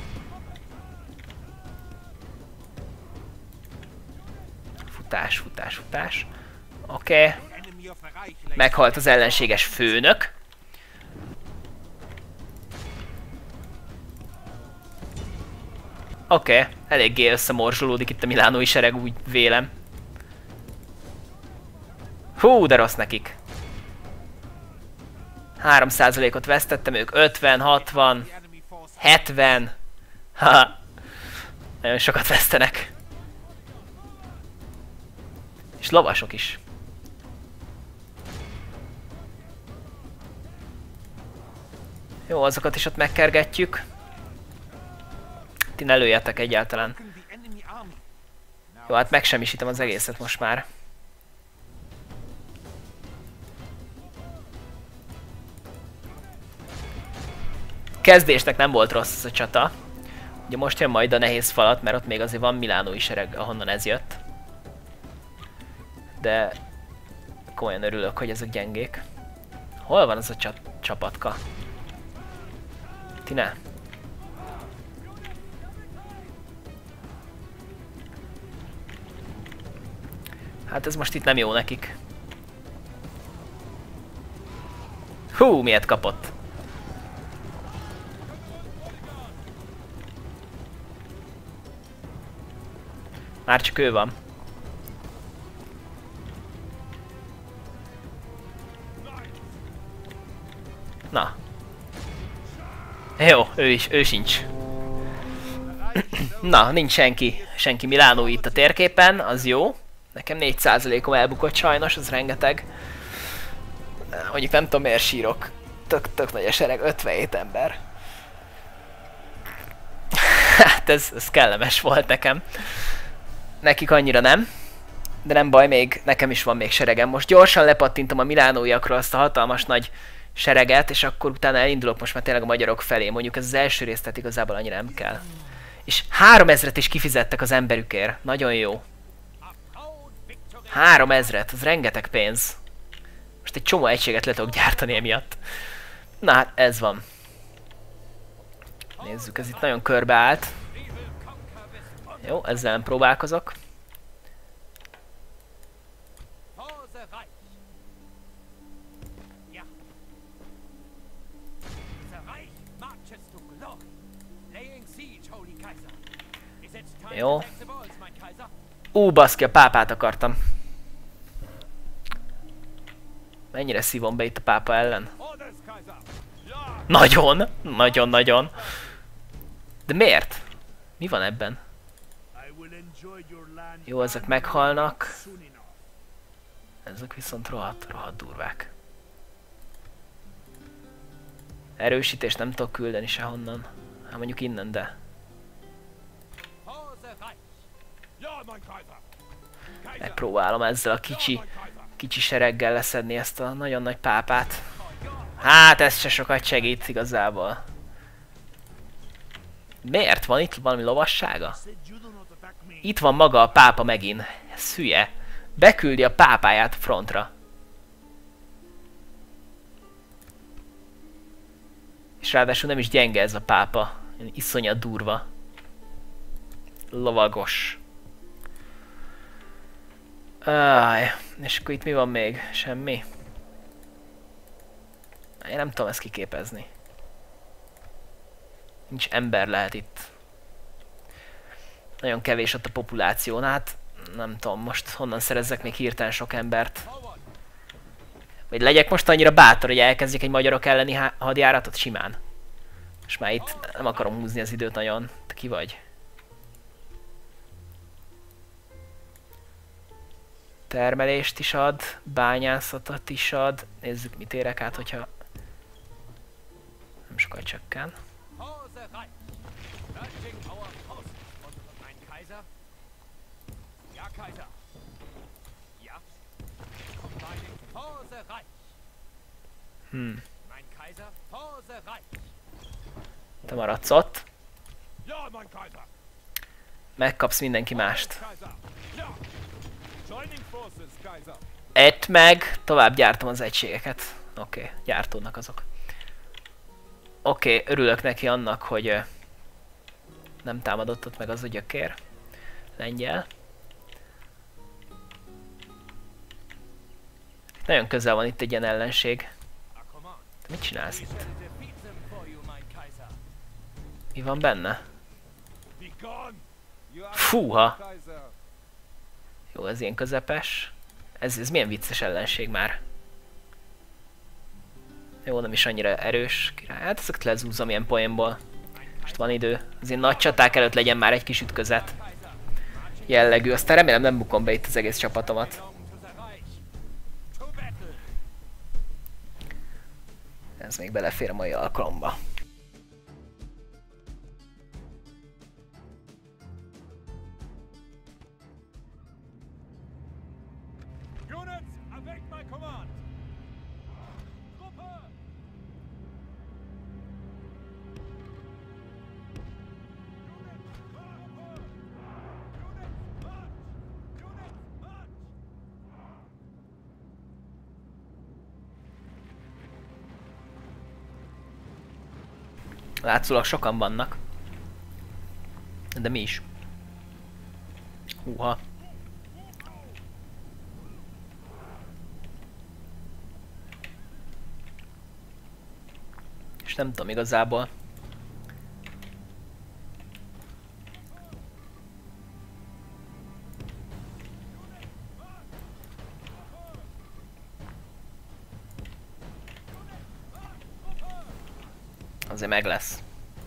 Futás, futás, futás. Oké. Okay. Meghalt az ellenséges főnök. Oké, okay. Eléggé összemorzsolódik itt a milánói sereg, úgy vélem. Hú, de rossz nekik. három százalékot vesztettem, ők ötven, hatvan, hetven. Ha, nagyon sokat vesztenek. És lovasok is. Jó, azokat is ott megkergetjük. Ti ne lőjetek egyáltalán. Jó, hát megsemmisítem az egészet most már. Kezdésnek nem volt rossz ez a csata. Ugye most jön majd a nehéz falat, mert ott még azért van milánói sereg, ahonnan ez jött. De komolyan örülök, hogy ezek gyengék. Hol van az a csap csapatka? Ti ne? Hát ez most itt nem jó nekik. Hú, miért kapott? Már csak ő van. Na. Jó, ő is, ő sincs. Na, nincs senki, senki milánói itt a térképen, az jó. Nekem négy százalékom elbukott sajnos, az rengeteg. Mondjuk nem tudom miért sírok. Tök, tök nagy a sereg, ötvenhét ember. Hát ez, ez kellemes volt nekem. Nekik annyira nem. De nem baj, még nekem is van még seregem. Most gyorsan lepattintom a milánóiakról azt a hatalmas nagy sereget, és akkor utána elindulok most már tényleg a magyarok felé. Mondjuk ez az első részt, tehát igazából annyira nem kell. És háromezret is kifizettek az emberükért. Nagyon jó. háromezret, az rengeteg pénz. Most egy csomó egységet le tudok gyártani emiatt. Na hát ez van. Nézzük, ez itt nagyon körbeállt. Jó, ezzel nem próbálkozok. Jó. Ú, baszki, a pápát akartam. Mennyire szívom be itt a pápa ellen? Nagyon! Nagyon-nagyon. De miért? Mi van ebben? Jó, ezek meghalnak. Ezek viszont rohadt, rohadt durvák. Erősítést nem tudok küldeni sehonnan. Hát mondjuk innen, de... Megpróbálom ezzel a kicsi, kicsi sereggel leszedni ezt a nagyon nagy pápát. Hát ez se sokat segít igazából. Miért van itt valami lovassága? Itt van maga a pápa megint. Ez hülye. Beküldi a pápáját frontra. És ráadásul nem is gyenge ez a pápa. Iszonyat durva. Lovagos. Áj, és akkor itt mi van még? Semmi? Én nem tudom ezt kiképezni. Nincs ember lehet itt. Nagyon kevés ott a populáció, hát nem tudom, most honnan szerezzek még hirtelen sok embert. Vagy legyek most annyira bátor, hogy elkezdjek egy magyarok elleni hadjáratot simán. És már itt nem akarom húzni az időt nagyon. Te ki vagy? Termelést is ad, bányászatot is ad. Nézzük, mit érek át, hogyha nem sokat csökken. Hmm. Te maradsz ott. Megkapsz mindenki mást. Ett meg, tovább gyártom az egységeket. Oké, okay, gyártódnak azok. Oké, okay, örülök neki annak, hogy nem támadott ott meg az a gyökér. Lengyel. Nagyon közel van itt egy ilyen ellenség. Te mit csinálsz itt? Mi van benne? Fúha! Jó, ez ilyen közepes. Ez, ez milyen vicces ellenség már. Jó, nem is annyira erős. Hát ezeket lezúzzam ilyen poénból. Most van idő. Azért nagy csaták előtt legyen már egy kis ütközet. Jellegű. Aztán remélem nem bukom be itt az egész csapatomat. Ez még belefér a mai alkalomba. Látszólag sokan vannak. De mi is? Húha. És nem tudom igazából. Azért meg lesz.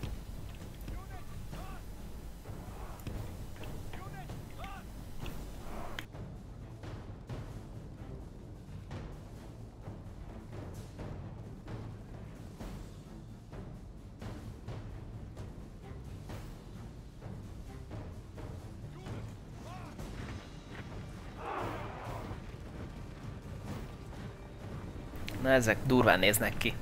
Na ezek durván néznek ki.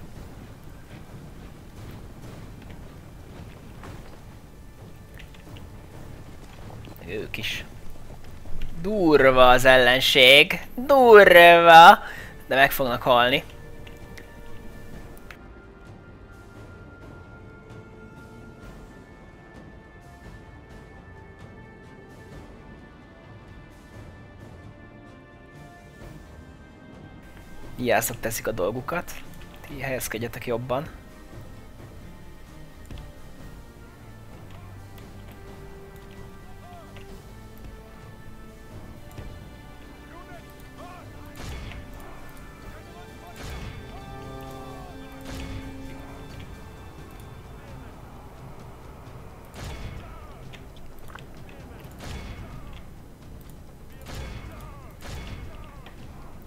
Ők is. Durva az ellenség. Durva! De meg fognak halni. Vigyázzak, teszik a dolgukat. Ti helyezkedjetek jobban.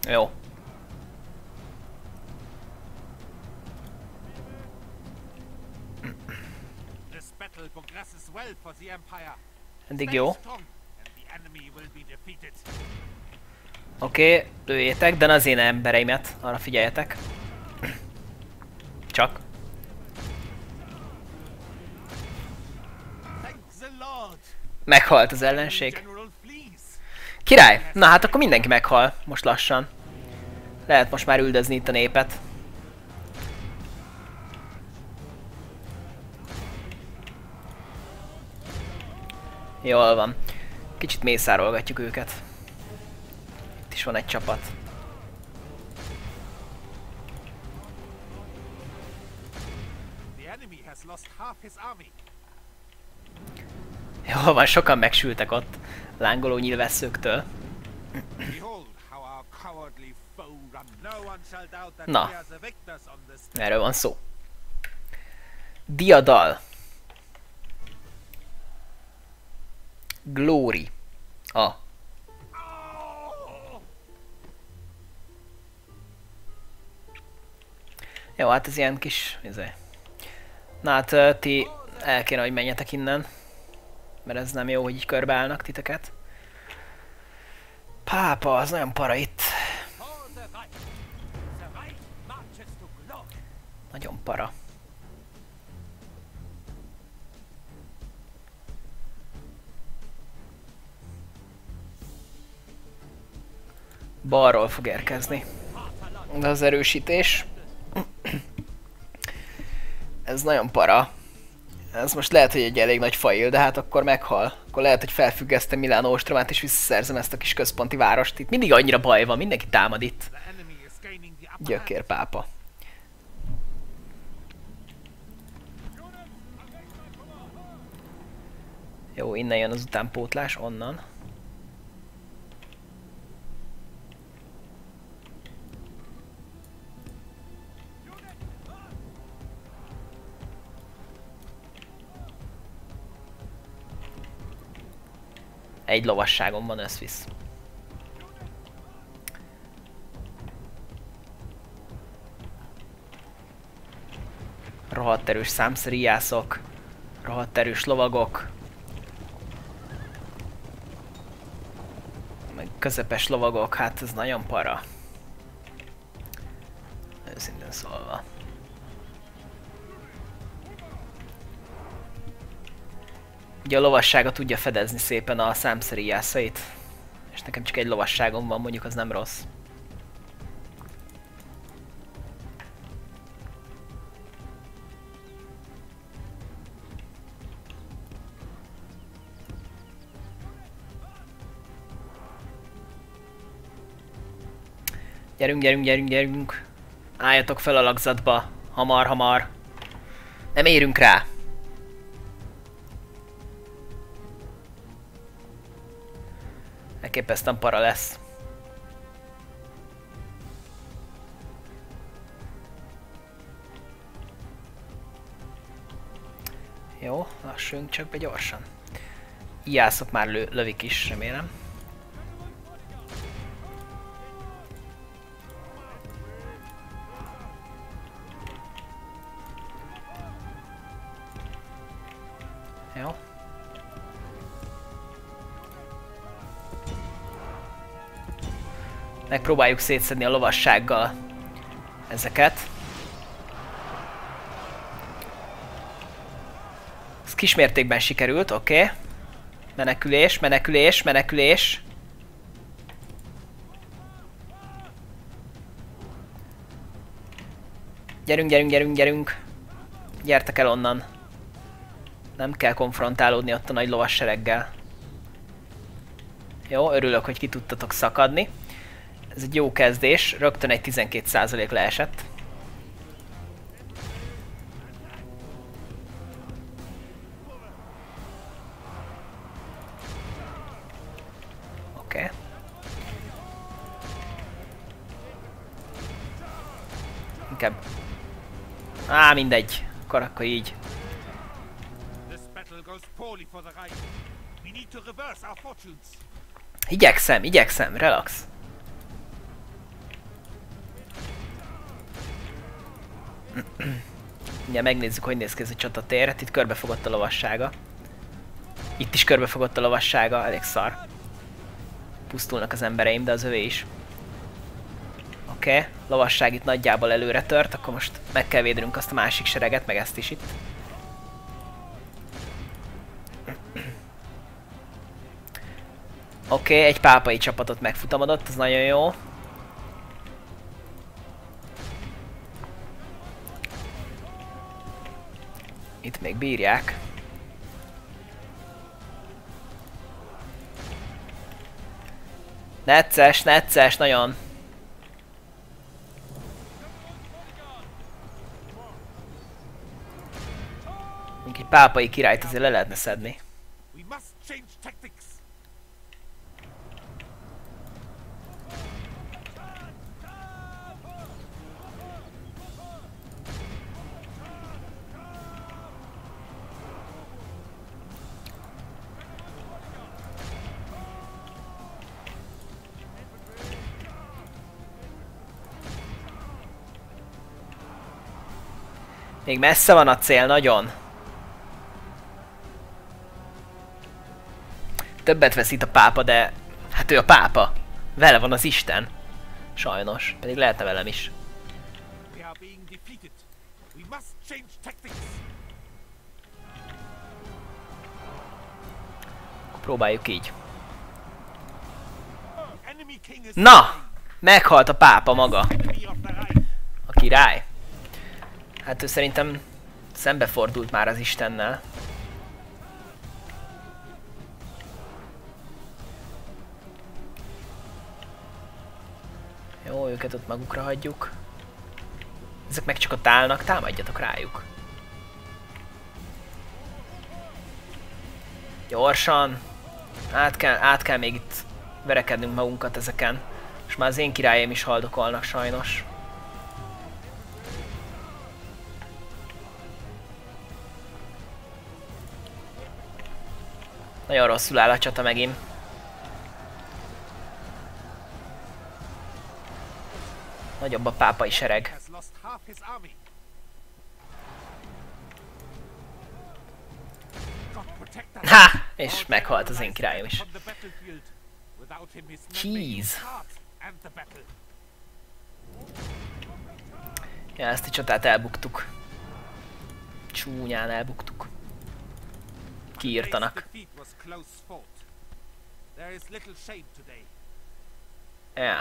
Jó. Eddig jó. Oké, okay, lőjétek, de az én embereimet, arra figyeljetek. Csak. Meghalt az ellenség. Király! Na hát akkor mindenki meghal, most lassan. Lehet most már üldözni itt a népet. Jól van. Kicsit mészárolgatjuk őket. Itt is van egy csapat. Jól van, sokan megsültek ott. Lángoló nyilvesszőktől. Na. Erről van szó. Diadal. Glory. Ah. Jó, hát ez ilyen kis... Izé. Na hát ti el kéne, hogy menjetek innen. Mert ez nem jó, hogy így körbeállnak titeket. Pápa, az nagyon para itt. Nagyon para. Balról fog érkezni. De az erősítés. Ez nagyon para. Ez most lehet, hogy egy elég nagy fail, de hát akkor meghal. Akkor lehet, hogy felfüggesztem Milánó ostromát és visszaszerzem ezt a kis központi várost. Itt mindig annyira baj van, mindenki támad itt. Gyökérpápa. Jó, innen jön az utánpótlás, onnan. Egy lovasságom van, összvisz. Rohadt erős számszeriászok. Rohadt erős lovagok. Meg közepes lovagok, hát ez nagyon para. Őszintén szólva. Ugye a lovassága tudja fedezni szépen a számszeriászait. És nekem csak egy lovasságom van, mondjuk az nem rossz. Gyerünk, gyerünk, gyerünk, gyerünk. Álljatok fel a lagzatba. Hamar, hamar. Nem érünk rá. Elképesztően para lesz. Jó, lassunk csak be gyorsan. Ijászok már lő, lövik is, remélem. Jó. Megpróbáljuk szétszedni a lovassággal ezeket. Ez kismértékben sikerült, oké. Okay. Menekülés, menekülés, menekülés. Gyerünk, gyerünk, gyerünk, gyerünk. Gyertek el onnan. Nem kell konfrontálódni ott a nagy lovassereggel. Jó, örülök, hogy ki tudtatok szakadni. Ez egy jó kezdés, rögtön egy tizenkét százalék leesett. Oké. Okay. Inkább... Á, mindegy. Akkor, akkor így. Igyekszem, igyekszem, relax. Ugye megnézzük, hogy néz ki ez a csatatér. Itt körbefogott a lovassága. Itt is körbefogott a lovassága, elég szar. Pusztulnak az embereim, de az övé is. Oké, okay. Lovasság itt nagyjából előre tört, akkor most meg kell védenünk azt a másik sereget, meg ezt is itt. Oké, okay, egy pápai csapatot megfutamodott, ez nagyon jó. Itt még bírják. Necces, necces, nagyon. Egy pápai királyt azért le lehetne szedni. Még messze van a cél, nagyon. Többet veszít a pápa, de... Hát ő a pápa. Vele van az Isten. Sajnos. Pedig lehetne velem is. Próbáljuk így. Na! Meghalt a pápa maga. A király. Hát ő szerintem szembefordult már az Istennel. Jó, őket ott magukra hagyjuk. Ezek meg csak ott állnak, támadjatok rájuk. Gyorsan. Át kell, át kell még itt verekednünk magunkat ezeken. És már az én királyaim is haldokolnak sajnos. Nagyon rosszul áll a csata megint. Nagyobb a pápai sereg. Ha! És meghalt az én királyom is. Jeez. Ja, ezt a csatát elbuktuk. Csúnyán elbuktuk. Kiírtanak. Ja.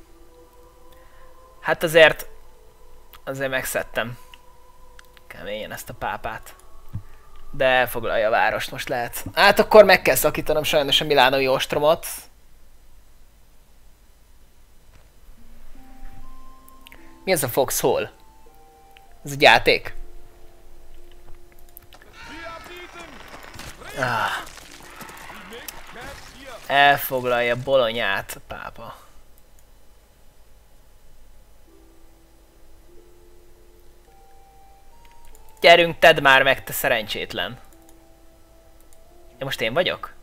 Hát azért... Azért megszedtem. Keményen ezt a pápát. De elfoglalja a várost, most lehet. Hát akkor meg kell szakítanom sajnos a milánói ostromot. Mi ez a Foxhole? Ez egy játék? Ah. Elfoglalja Bolonyát a pápa. Gyerünk, tedd már meg, te szerencsétlen. Ja, most én vagyok?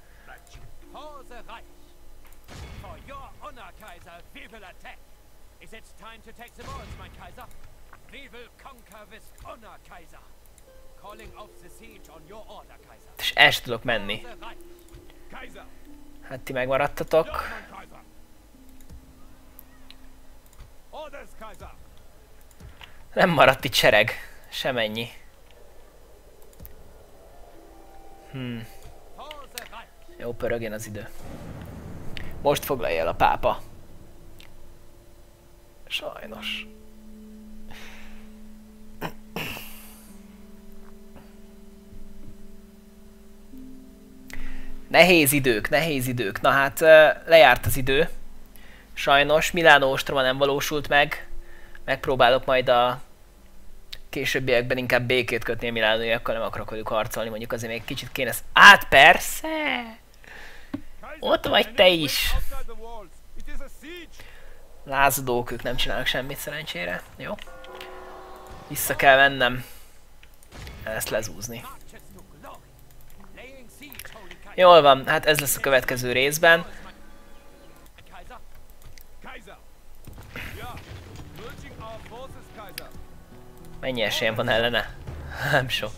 És el sem tudok menni. Hát ti megmaradtatok. Nem maradt itt sereg. Semennyi. Hmm. Jó, pörögjön az idő. Most foglalja el a pápa. Sajnos. Nehéz idők, nehéz idők. Na hát, lejárt az idő. Sajnos, Milánó ostroma nem valósult meg. Megpróbálok majd a későbbiekben inkább békét kötni a milánóiakkal, nem akarok velük harcolni, mondjuk azért még kicsit kéne... Hát persze! Ott vagy te is! Lázadók, ők nem csinálnak semmit szerencsére. Jó? Vissza kell vennem. Ezt lezúzni. Jól van, hát ez lesz a következő részben. Mennyi esélyem van ellene? Nem sok.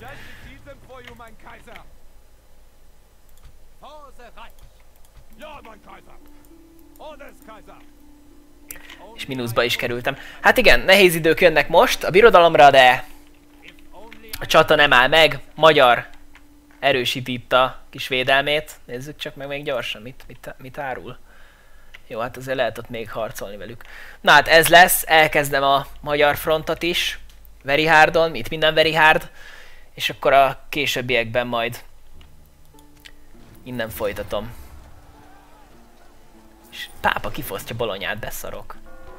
És mínuszba is kerültem. Hát igen, nehéz idők jönnek most a birodalomra, de a csata nem áll meg. Magyar erősíti itt a kis védelmét. Nézzük csak meg még gyorsan, mit, mit, mit árul. Jó, hát azért lehet ott még harcolni velük. Na hát ez lesz, elkezdem a magyar frontot is. Very hardon, itt minden very hard. És akkor a későbbiekben majd innen folytatom. És pápa kifosztja Bolonyát, beszarok.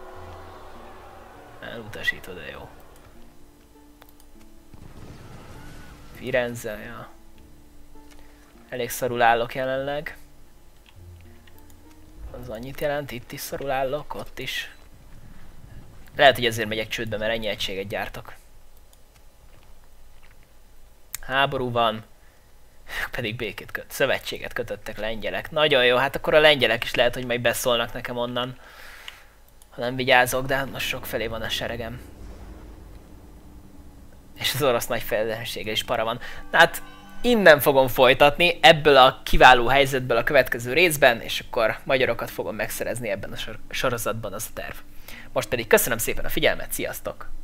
Elutasítod, de jó. Firenze, ja. Elég szarul állok jelenleg. Az annyit jelent, itt is szarul állok, ott is. Lehet, hogy ezért megyek csődbe, mert ennyi egységet gyártok. Háború van. Pedig békét köt. Szövetséget kötöttek lengyelek. Nagyon jó, hát akkor a lengyelek is lehet, hogy majd beszólnak nekem onnan. Ha nem vigyázok, de most sok felé van a seregem. És az orosz nagy fejedelemséggel is para van. Na hát innen fogom folytatni, ebből a kiváló helyzetből a következő részben, és akkor magyarokat fogom megszerezni ebben a sor sorozatban, az a terv. Most pedig köszönöm szépen a figyelmet, sziasztok!